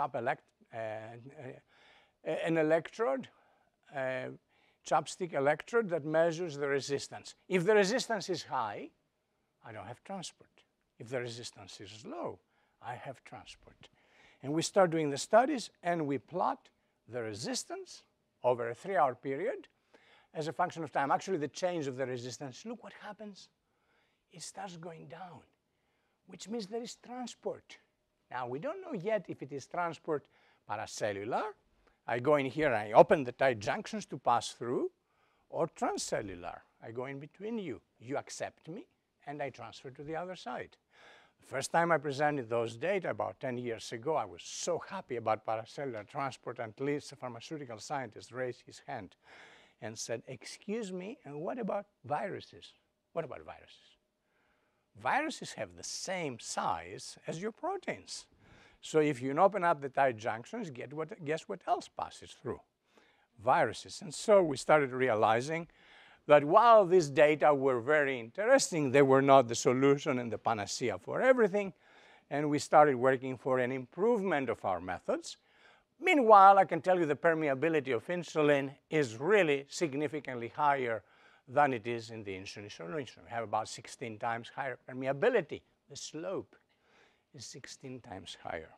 B: an electrode, chopstick electrode that measures the resistance. If the resistance is high, I don't have transport. If the resistance is low, I have transport. And we start doing the studies, and we plot the resistance over a 3-hour period as a function of time. Actually, the change of the resistance, look what happens. It starts going down, which means there is transport. Now, we don't know yet if it is transport paracellular. I go in here and I open the tight junctions to pass through, or transcellular. I go in between you. You accept me, and I transfer to the other side. The first time I presented those data about 10 years ago, I was so happy about paracellular transport, and at least a pharmaceutical scientist raised his hand and said, "Excuse me, and what about viruses?" What about viruses? Viruses have the same size as your proteins. So if you open up the tight junctions, guess what else passes through? Viruses. And so we started realizing that while these data were very interesting, they were not the solution and the panacea for everything. And we started working for an improvement of our methods. Meanwhile, I can tell you the permeability of insulin is really significantly higher than it is in the insulin solution. We have about 16 times higher permeability. The slope is 16 times higher.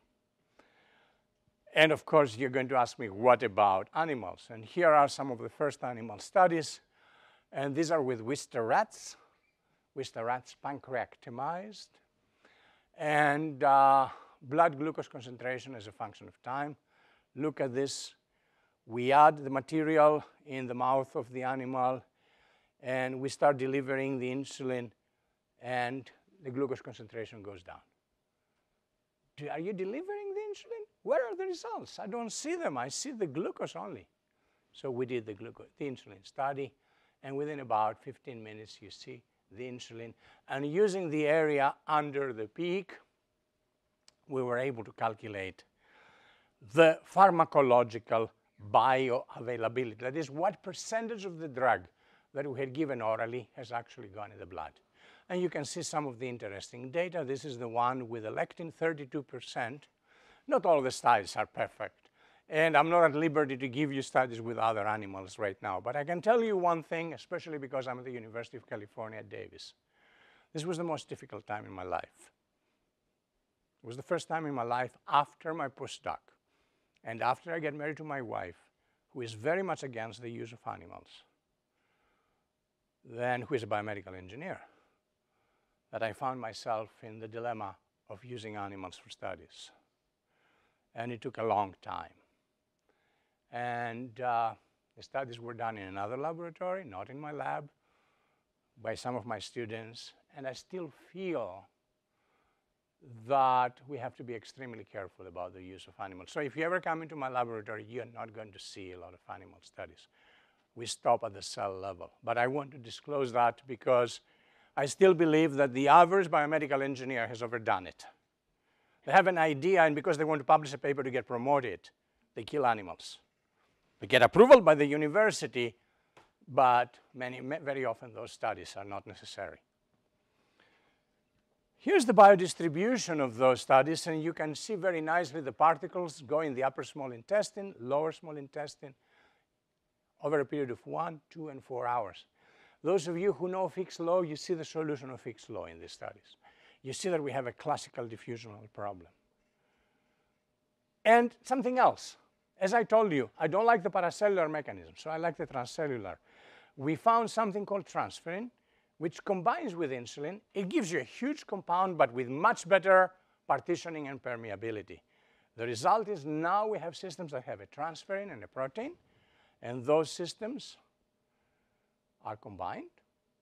B: And of course, you're going to ask me, what about animals? And here are some of the first animal studies. And these are with Wistar rats pancreectomized. And blood glucose concentration as a function of time. Look at this. We add the material in the mouth of the animal, and we start delivering the insulin, and the glucose concentration goes down. Are you delivering the insulin? Where are the results? I don't see them. I see the glucose only. So we did the insulin study, and within about 15 minutes, you see the insulin. And using the area under the peak, we were able to calculate the pharmacological bioavailability. That is, what percentage of the drug that we had given orally has actually gone in the blood. And you can see some of the interesting data. This is the one with the lectin, 32%. Not all the studies are perfect. And I'm not at liberty to give you studies with other animals right now. But I can tell you one thing, especially because I'm at the University of California at Davis. This was the most difficult time in my life. It was the first time in my life after my postdoc and after I get married to my wife, who is very much against the use of animals, then who is a biomedical engineer, that I found myself in the dilemma of using animals for studies. And it took a long time. And the studies were done in another laboratory, not in my lab, by some of my students. And I still feel that we have to be extremely careful about the use of animals. So if you ever come into my laboratory, you're not going to see a lot of animal studies. We stop at the cell level. But I want to disclose that because I still believe that the average biomedical engineer has overdone it. They have an idea, and because they want to publish a paper to get promoted, they kill animals. They get approval by the university, but very often those studies are not necessary. Here's the biodistribution of those studies, and you can see very nicely the particles go in the upper small intestine, lower small intestine, over a period of 1, 2, and 4 hours. Those of you who know Fick's law, you see the solution of Fick's law in these studies. You see that we have a classical diffusional problem. And something else. As I told you, I don't like the paracellular mechanism, so I like the transcellular. We found something called transferrin, which combines with insulin. It gives you a huge compound, but with much better partitioning and permeability. The result is now we have systems that have a transferrin and a protein, and those systems are combined.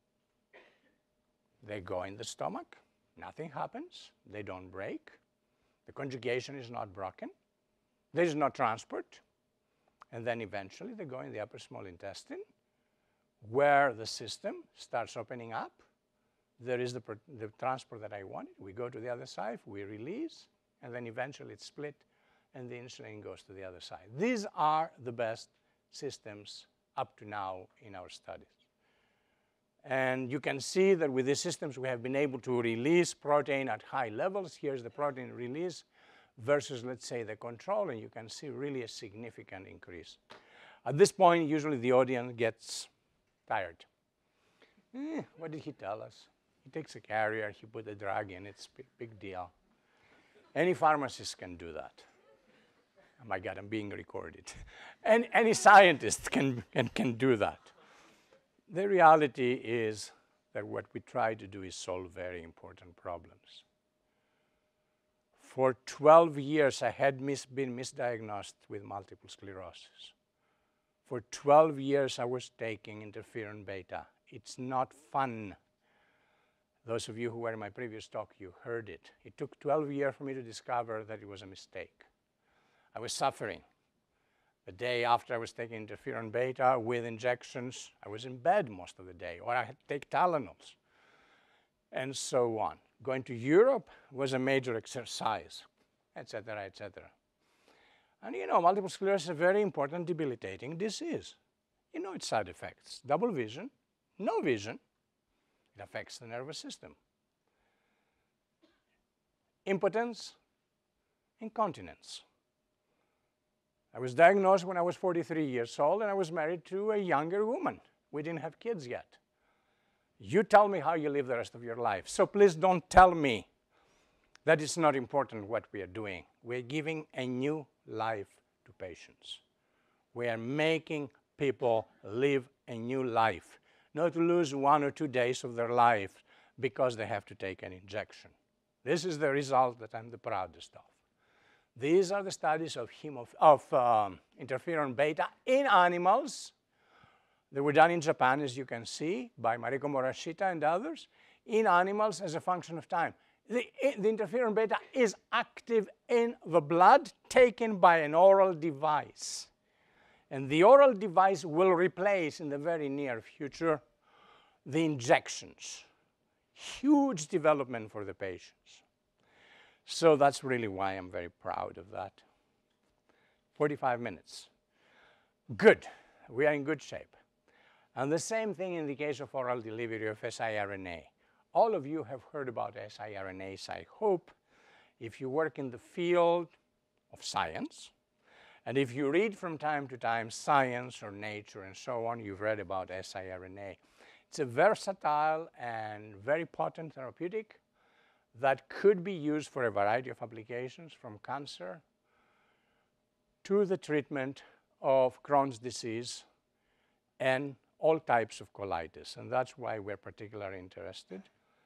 B: They go in the stomach. Nothing happens. They don't break. The conjugation is not broken. There is no transport. And then eventually they go in the upper small intestine, where the system starts opening up. There is the transport that I wanted. We go to the other side, we release, and then eventually it's split, and the insulin goes to the other side. These are the best systems up to now in our studies. And you can see that with these systems, we have been able to release protein at high levels. Here's the protein release versus, let's say, the control, and you can see really a significant increase. At this point, usually the audience gets tired. What did he tell us? He takes a carrier, he put a drug in, it's a big deal. Any pharmacist can do that. Oh my God, I'm being recorded. And any scientist can do that. The reality is that what we try to do is solve very important problems. For 12 years, I had been misdiagnosed with multiple sclerosis. For 12 years, I was taking interferon beta. It's not fun. Those of you who were in my previous talk, you heard it. It took 12 years for me to discover that it was a mistake. I was suffering. The day after I was taking interferon beta with injections, I was in bed most of the day, or I had to take Tylenols, and so on. Going to Europe was a major exercise, et cetera, et cetera. And you know, multiple sclerosis is a very important debilitating disease. You know its side effects: double vision, no vision. It affects the nervous system. Impotence, incontinence. I was diagnosed when I was 43 years old, and I was married to a younger woman. We didn't have kids yet. You tell me how you live the rest of your life. So please don't tell me that it's not important what we are doing. We're giving a new life to patients. We are making people live a new life, not lose 1 or 2 days of their life because they have to take an injection. This is the result that I'm the proudest of. These are the studies of interferon beta in animals. They were done in Japan, as you can see, by Mariko Morashita and others, in animals as a function of time. The interferon beta is active in the blood taken by an oral device. And the oral device will replace in the very near future the injections. Huge development for the patients. So that's really why I'm very proud of that. 45 minutes. Good. We are in good shape. And the same thing in the case of oral delivery of siRNA. All of you have heard about siRNAs, I hope, if you work in the field of science. And if you read from time to time Science or Nature and so on, you've read about siRNA. It's a versatile and very potent therapeutic that could be used for a variety of applications, from cancer to the treatment of Crohn's disease and all types of colitis. And that's why we're particularly interested.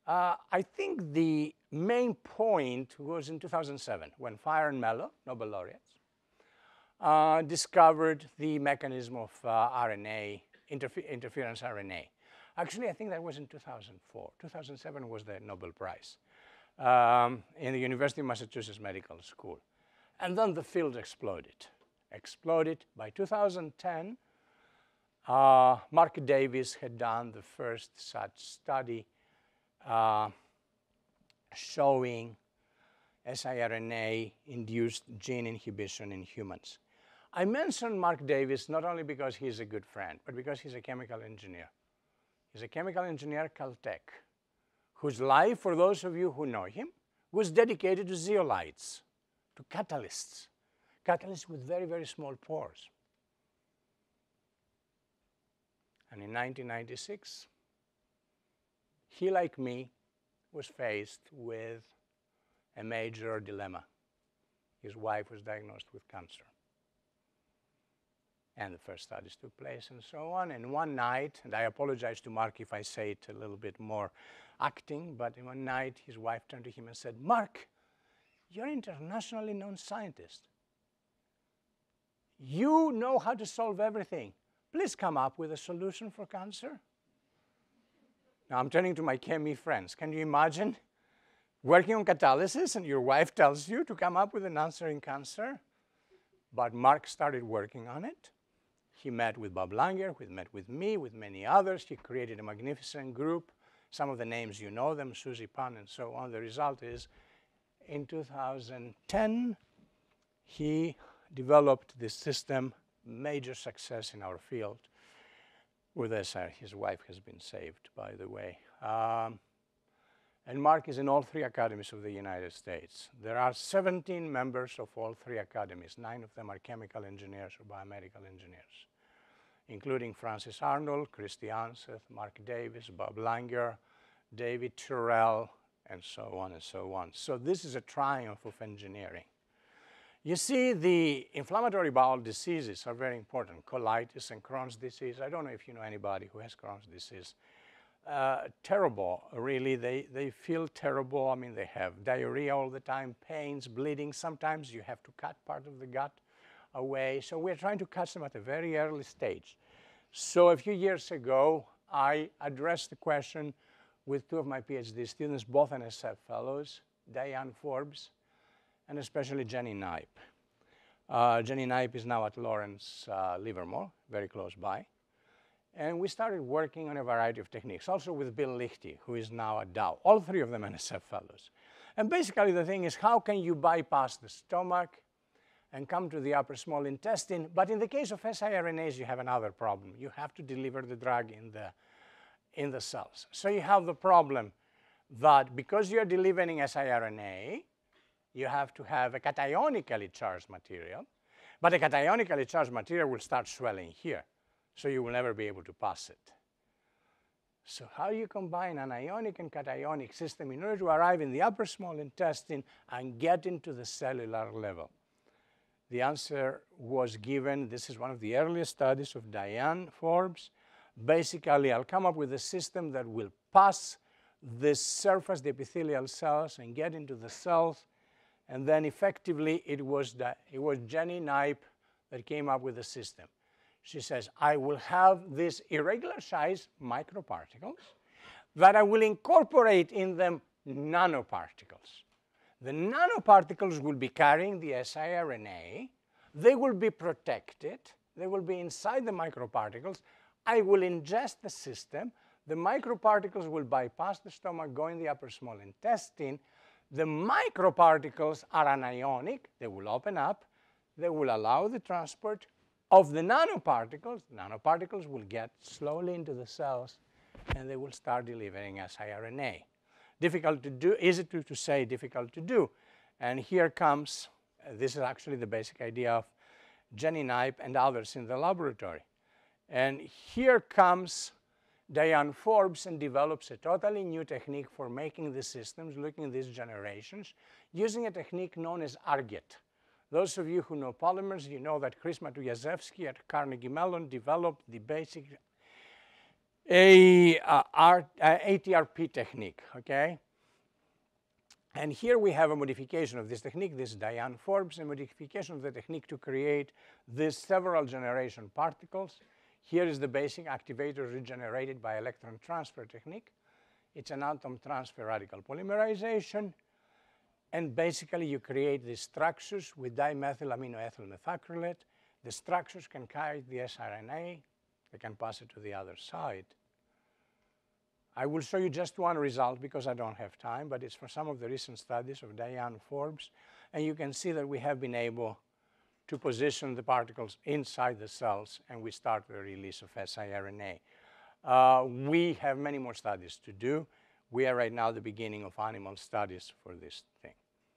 B: I think the main point was in 2007 when Fire and Mello, Nobel laureates, discovered the mechanism of RNA, interference RNA. Actually, I think that was in 2004. 2007 was the Nobel Prize in the University of Massachusetts Medical School. And then the field exploded. By 2010, Mark Davis had done the first such study showing siRNA-induced gene inhibition in humans. I mention Mark Davis not only because he's a good friend, but because he's a chemical engineer. He's a chemical engineer at Caltech, whose life, for those of you who know him, was dedicated to zeolites, to catalysts with very, very small pores. And in 1996, he, like me, was faced with a major dilemma. His wife was diagnosed with cancer. And the first studies took place and so on. And one night, and I apologize to Mark if I say it a little bit more acting, but one night his wife turned to him and said, "Mark, you're an internationally known scientist. You know how to solve everything. Please come up with a solution for cancer." Now I'm turning to my chemie friends. Can you imagine working on catalysis and your wife tells you to come up with an answer in cancer? But Mark started working on it. He met with Bob Langer, he met with me, with many others. He created a magnificent group. Some of the names you know them, Susie Pan and so on. The result is, in 2010, he developed this system, major success in our field. With SR, his wife has been saved, by the way. And Mark is in all 3 academies of the United States. There are 17 members of all 3 academies. 9 of them are chemical engineers or biomedical engineers, including Francis Arnold, Christy Anseth, Mark Davis, Bob Langer, David Terrell, and so on and so on. So this is a triumph of engineering. You see, the inflammatory bowel diseases are very important. Colitis and Crohn's disease. I don't know if you know anybody who has Crohn's disease. Terrible, really. They feel terrible. I mean, they have diarrhea all the time, pains, bleeding. Sometimes you have to cut part of the gut away. So we're trying to catch them at a very early stage. So a few years ago, I addressed the question with 2 of my PhD students, both NSF fellows, Diane Forbes, and especially Jenny Knipe. Jenny Knipe is now at Lawrence Livermore, very close by. And we started working on a variety of techniques, also with Bill Lichty, who is now at Dow, all 3 of them NSF fellows. And basically the thing is, how can you bypass the stomach and come to the upper small intestine? But in the case of siRNAs, you have another problem. You have to deliver the drug in the cells. So you have the problem that because you're delivering siRNA, you have to have a cationically charged material. But a cationically charged material will start swelling here. So you will never be able to pass it. So how do you combine an ionic and cationic system in order to arrive in the upper small intestine and get into the cellular level? The answer was given. This is one of the earliest studies of Diane Forbes. Basically, I'll come up with a system that will pass the surface, the epithelial cells, and get into the cells. And then effectively, it was Jenny Knipe that came up with the system. She says, I will have these irregular size microparticles that I will incorporate in them nanoparticles. The nanoparticles will be carrying the siRNA. They will be protected. They will be inside the microparticles. I will ingest the system. The microparticles will bypass the stomach, go in the upper small intestine. The microparticles are anionic. They will open up. They will allow the transport of the nanoparticles. Nanoparticles will get slowly into the cells, and they will start delivering siRNA. Difficult to do, easy to say, difficult to do. And here comes, this is actually the basic idea of Jenny Knipe and others in the laboratory. And here comes Diane Forbes and develops a totally new technique for making the systems, looking at these generations, using a technique known as ARGET. Those of you who know polymers, you know that Chris Matujaszewski at Carnegie Mellon developed the basic a ATRP technique, okay? And here we have a modification of this technique. This is Diane Forbes, a modification of the technique to create these several generation particles. Here is the basic activator regenerated by electron transfer technique. It's an atom transfer radical polymerization. And basically, you create these structures with dimethyl aminoethyl methacrylate. The structures can carry the sRNA. They can pass it to the other side. I will show you just one result because I don't have time, but it's for some of the recent studies of Diane Forbes. And you can see that we have been able to position the particles inside the cells, and we start the release of siRNA. We have many more studies to do. We are right now at the beginning of animal studies for this thing.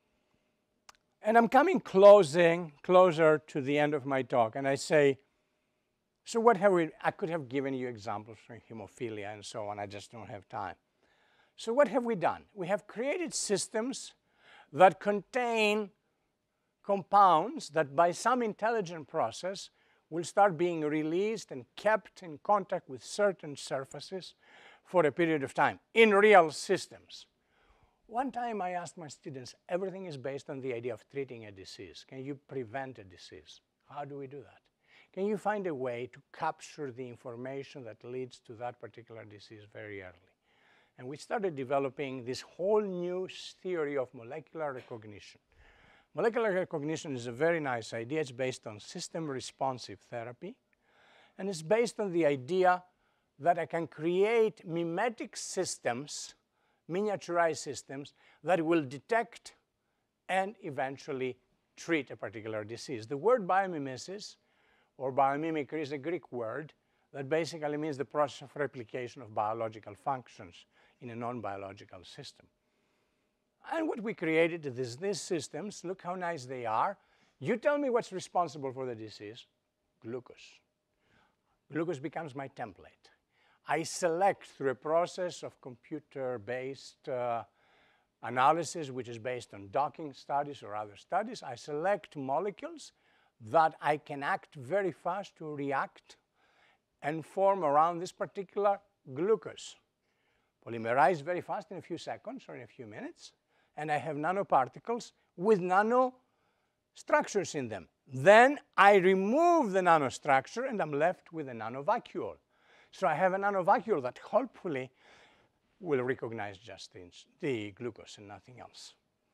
B: And I'm coming closer to the end of my talk, and I say, so what have we, I could have given you examples from hemophilia and so on, I just don't have time. So what have we done? We have created systems that contain compounds that by some intelligent process will start being released and kept in contact with certain surfaces for a period of time in real systems. One time I asked my students, everything is based on the idea of treating a disease. Can you prevent a disease? How do we do that? Can you find a way to capture the information that leads to that particular disease very early? And we started developing this whole new theory of molecular recognition. Molecular recognition is a very nice idea. It's based on system responsive therapy. And it's based on the idea that I can create mimetic systems, miniaturized systems, that will detect and eventually treat a particular disease. The word biomimesis or biomimicry is a Greek word that basically means the process of replication of biological functions in a non-biological system. And what we created is these systems. Look how nice they are. You tell me what's responsible for the disease. Glucose. Glucose becomes my template. I select through a process of computer-based analysis, which is based on docking studies or other studies. I select molecules that I can act very fast to react and form around this particular glucose. Polymerize very fast in a few seconds or in a few minutes. And I have nanoparticles with nanostructures in them. Then I remove the nanostructure and I'm left with a nanovacuole. So I have a nanovacuole that hopefully will recognize just the glucose and nothing else.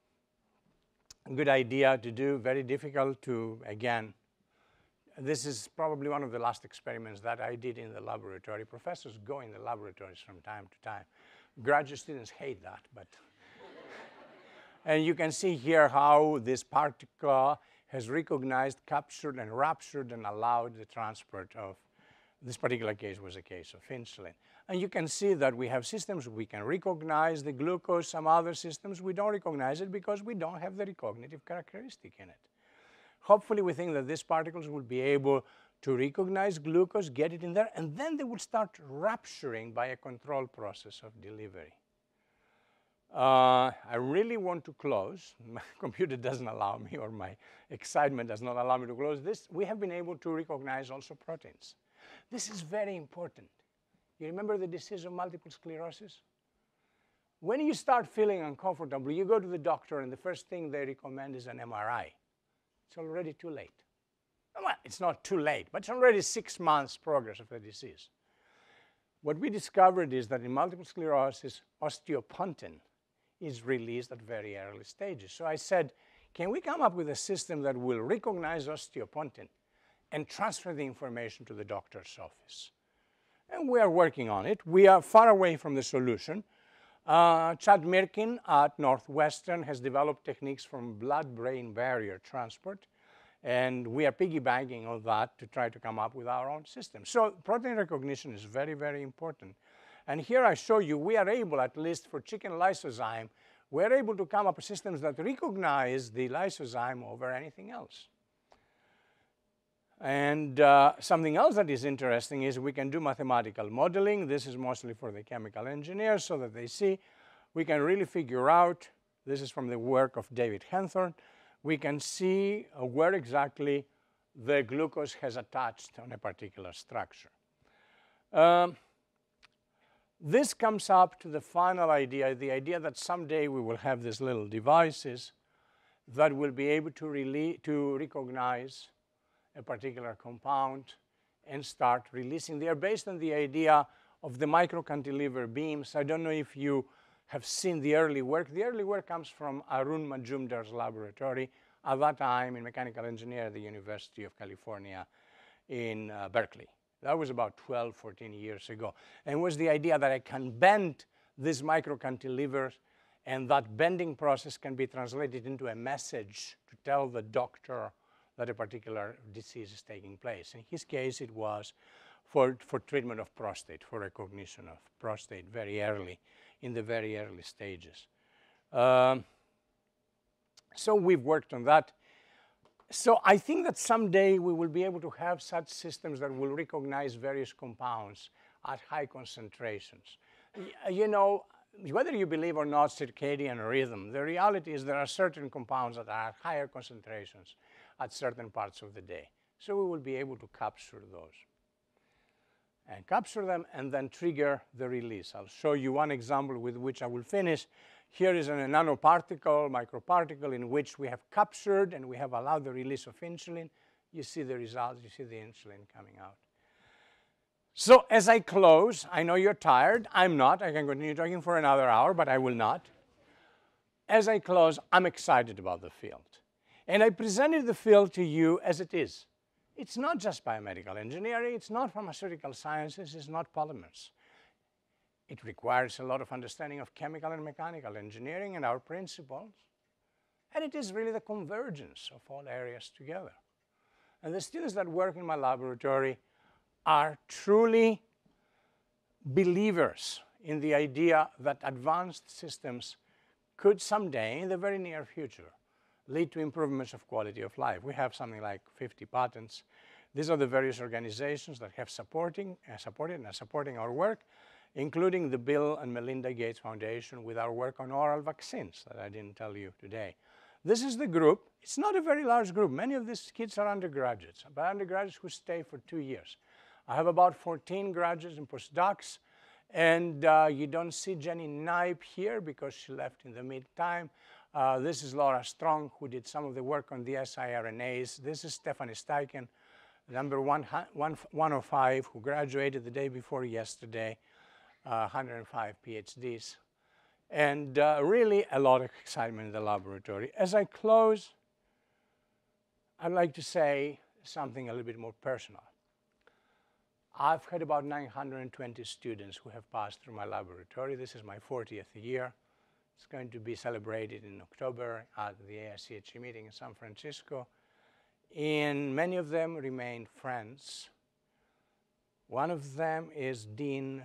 B: A good idea to do, very difficult to, again, this is probably one of the last experiments that I did in the laboratory. Professors go in the laboratories from time to time. Graduate students hate that, but. And you can see here how this particle has recognized, captured, and raptured and allowed the transport of, this particular case was a case of insulin. And you can see that we have systems we can recognize the glucose. Some other systems we don't recognize it because we don't have the recognitive characteristic in it. Hopefully we think that these particles will be able to recognize glucose, get it in there, and then they will start rapturing by a controlled process of delivery. I really want to close. My computer doesn't allow me, or my excitement does not allow me to close this. We have been able to recognize also proteins. This is very important. You remember the disease of multiple sclerosis? When you start feeling uncomfortable, you go to the doctor, and the first thing they recommend is an MRI. It's already too late. Well, it's not too late, but it's already 6 months progress of the disease. What we discovered is that in multiple sclerosis, osteopontin is released at very early stages. So I said, can we come up with a system that will recognize osteopontin and transfer the information to the doctor's office? And we are working on it. We are far away from the solution. Chad Mirkin at Northwestern has developed techniques from blood-brain barrier transport, and we are piggybacking on that to try to come up with our own system. So protein recognition is very, very important. And here I show you we are able, at least for chicken lysozyme, we're able to come up with systems that recognize the lysozyme over anything else. And something else that is interesting is we can do mathematical modeling. This is mostly for the chemical engineers so that they see. We can really figure out, this is from the work of David Henthorne, we can see where exactly the glucose has attached on a particular structure. This comes up to the final idea, the idea that someday we will have these little devices that will be able to recognize a particular compound and start releasing. They are based on the idea of the microcantilever beams. I don't know if you have seen the early work. The early work comes from Arun Majumdar's laboratory, at that time in mechanical engineering at the University of California in Berkeley. That was about 12, 14 years ago. And it was the idea that I can bend these microcantilevers, and that bending process can be translated into a message to tell the doctor that a particular disease is taking place. In his case, it was for treatment of prostate, for recognition of prostate very early, in the very early stages. So we've worked on that. So I think that someday we will be able to have such systems that will recognize various compounds at high concentrations. You know, whether you believe or not circadian rhythm, the reality is there are certain compounds that are at higher concentrations at certain parts of the day. So we will be able to capture those and capture them and then trigger the release. I'll show you one example with which I will finish. Here is a nanoparticle, microparticle, in which we have captured and we have allowed the release of insulin. You see the results, you see the insulin coming out. So as I close, I know you're tired. I'm not. I can continue talking for another hour, but I will not. As I close, I'm excited about the field. And I presented the field to you as it is. It's not just biomedical engineering. It's not pharmaceutical sciences. It's not polymers. It requires a lot of understanding of chemical and mechanical engineering and our principles. And it is really the convergence of all areas together. And the students that work in my laboratory are truly believers in the idea that advanced systems could someday, in the very near future, lead to improvements of quality of life. We have something like 50 patents. These are the various organizations that have supported and are supporting our work, including the Bill and Melinda Gates Foundation with our work on oral vaccines that I didn't tell you today. This is the group. It's not a very large group. Many of these kids are undergraduates, but undergraduates who stay for 2 years. I have about 14 graduates and postdocs, and you don't see Jenny Knipe here because she left in the mid-time. This is Laura Strong, who did some of the work on the siRNAs. This is Stephanie Steichen, number 105, who graduated the day before yesterday, 105 PhDs. And really a lot of excitement in the laboratory. As I close, I'd like to say something a little bit more personal. I've had about 920 students who have passed through my laboratory. This is my 40th year. It's going to be celebrated in October at the ASCHE meeting in San Francisco. And many of them remain friends. One of them is Dean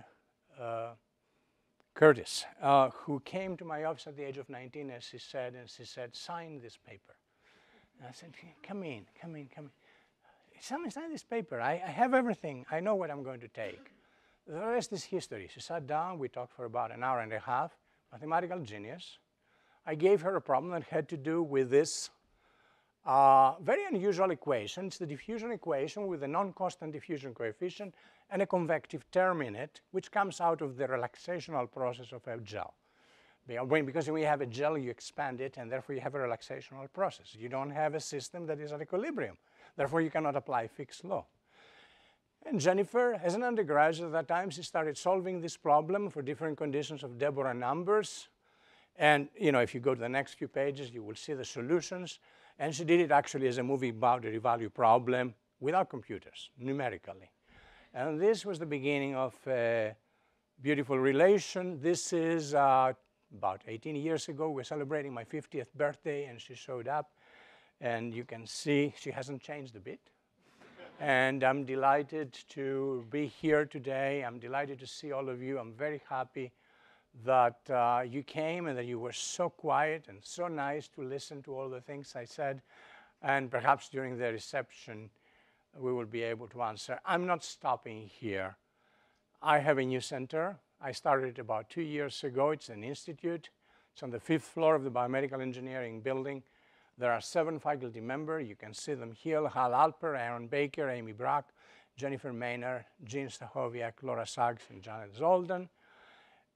B: Curtis, who came to my office at the age of 19, as she said, sign this paper. And I said, come in. Sign this paper. I have everything. I know what I'm going to take. The rest is history. She sat down. We talked for about an hour and a half. Mathematical genius. I gave her a problem that had to do with this very unusual equation. It's the diffusion equation with a non-constant diffusion coefficient and a convective term in it, which comes out of the relaxational process of a gel. Because when you have a gel, you expand it, and therefore you have a relaxational process. You don't have a system that is at equilibrium. Therefore, you cannot apply Fick's law. And Jennifer, as an undergraduate at that time, she started solving this problem for different conditions of Deborah numbers. And if you go to the next few pages, you will see the solutions. And she did it actually as a moving boundary value problem without computers, numerically. And this was the beginning of a beautiful relation. This is about 18 years ago. We're celebrating my 50th birthday, and she showed up. And you can see she hasn't changed a bit. And I'm delighted to be here today. I'm delighted to see all of you. I'm very happy that you came and that you were so quiet and so nice to listen to all the things I said. And perhaps during the reception, we will be able to answer. I'm not stopping here. I have a new center. I started it about 2 years ago. It's an institute. It's on the 5th floor of the Biomedical Engineering building. There are 7 faculty members. You can see them here: Hal Alper, Aaron Baker, Amy Brock, Jennifer Maynard, Jean Stachowiak, Laura Suggs, and Janet Zoldan.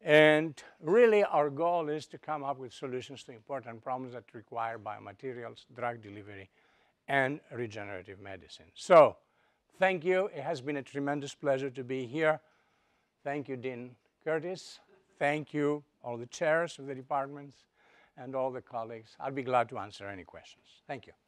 B: And really, our goal is to come up with solutions to important problems that require biomaterials, drug delivery, and regenerative medicine. So, thank you. It has been a tremendous pleasure to be here. Thank you, Dean Curtis. Thank you, all the chairs of the departments and all the colleagues. I'll be glad to answer any questions. Thank you.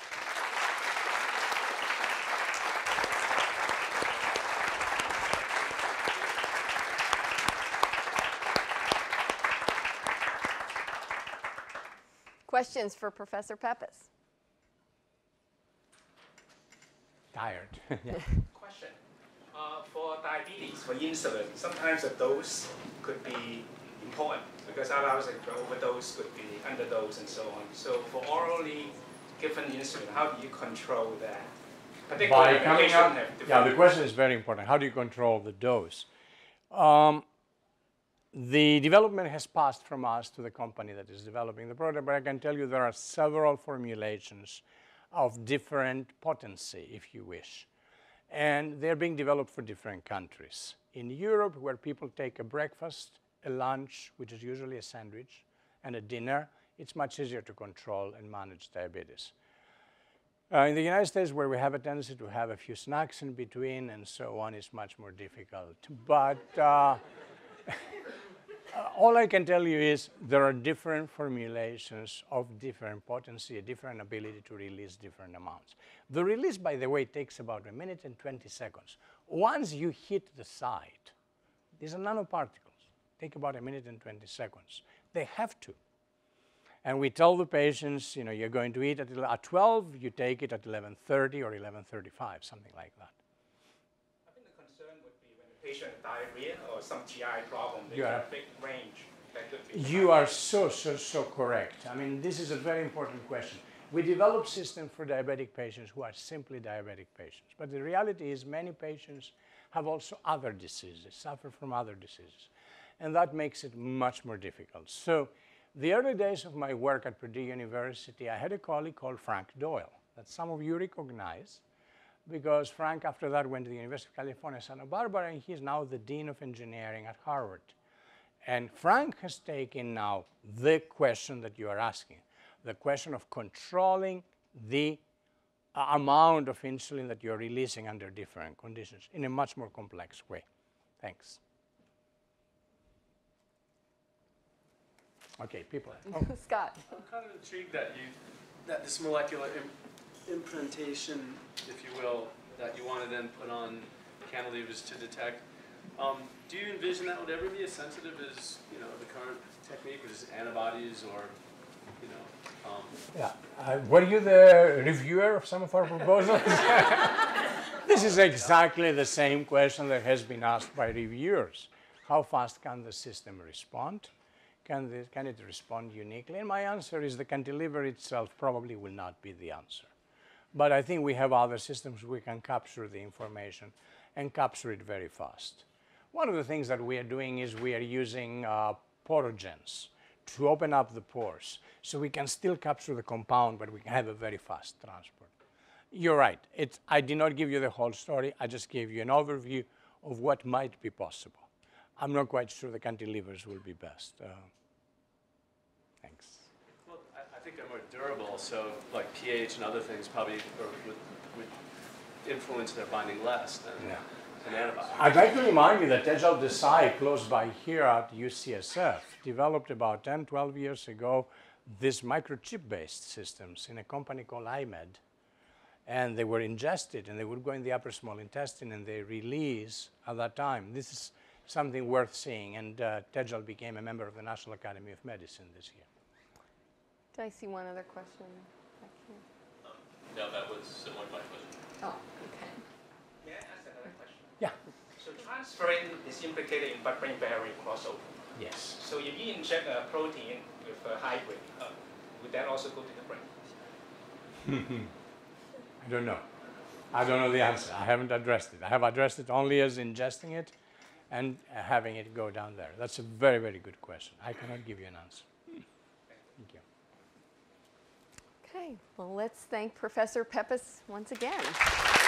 A: Questions for Professor Peppas?
B: Tired. Yeah.
C: Question. For diabetes, for insulin, sometimes the dose could be important because otherwise the overdose could be underdose and so on. So for orally given insulin, how do you control that?
B: By coming up, yeah, the question is very important. How do you control the dose? The development has passed from us to the company that is developing the product, but I can tell you there are several formulations of different potency, if you wish. And they're being developed for different countries. In Europe, where people take a breakfast, a lunch, which is usually a sandwich, and a dinner, it's much easier to control and manage diabetes. In the United States, where we have a tendency to have a few snacks in between and so on, it's much more difficult. But all I can tell you is there are different formulations of different potency, a different ability to release different amounts. The release, by the way, takes about 1 minute and 20 seconds. Once you hit the site, these are nanoparticles. Take about 1 minute and 20 seconds. They have to. And we tell the patients, you know, you're going to eat at 12, you take it at 11:30 or 11:35, something like that.
C: I think the concern would be when the patient has diarrhea or some GI problem, they
B: You
C: have
B: are-
C: a big range. That could be
B: You are so correct. I mean, this is a very important question. We develop systems for diabetic patients who are simply diabetic patients. But the reality is many patients have also other diseases, suffer from other diseases. And that makes it much more difficult. So the early days of my work at Purdue University, I had a colleague called Frank Doyle that some of you recognize because Frank, after that, went to the University of California, Santa Barbara, and he's now the Dean of Engineering at Harvard. And Frank has taken now the question that you are asking, the question of controlling the amount of insulin that you're releasing under different conditions in a much more complex way. Thanks. Okay, people.
A: Scott.
D: I'm kind of intrigued that this molecular implantation, if you will, that you want to then put on cantilevers to detect. Do you envision that would ever be as sensitive as the current technique, which is antibodies or
B: Yeah. Were you the reviewer of some of our proposals? This is exactly the same question that has been asked by reviewers. How fast can the system respond? Can it respond uniquely? And my answer is the cantilever itself probably will not be the answer. But I think we have other systems we can capture the information and capture it very fast. One of the things that we are doing is we are using porogens to open up the pores. So we can still capture the compound, but we can have a very fast transport. You're right. I did not give you the whole story. I just gave you an overview of what might be possible. I'm not quite sure the cantilevers will be best. Thanks.
D: Well, I think they're more durable, so like pH and other things probably would influence their binding less than an antibody.
B: I'd like to remind you that Tejal Desai, close by here at UCSF, developed about 10, 12 years ago these microchip-based systems in a company called IMED. And they were ingested, and they would go in the upper small intestine, and they release at that time. This is something worth seeing, and Tejal became a member of the National Academy of Medicine this year.
A: Did I see one other question back here?
E: No, that was similar to my question.
A: Oh, okay.
C: May I ask another question?
B: Yeah.
C: So transferrin is implicated in blood-brain barrier crossover.
B: Yes.
C: So if you inject a protein with a hybrid, would that also go to the brain?
B: I don't know. I don't know the answer. I haven't addressed it. I have addressed it only as ingesting it and having it go down there. That's a very, very good question. I cannot give you an answer. Thank you.
A: Okay, well, let's thank Professor Peppas once again.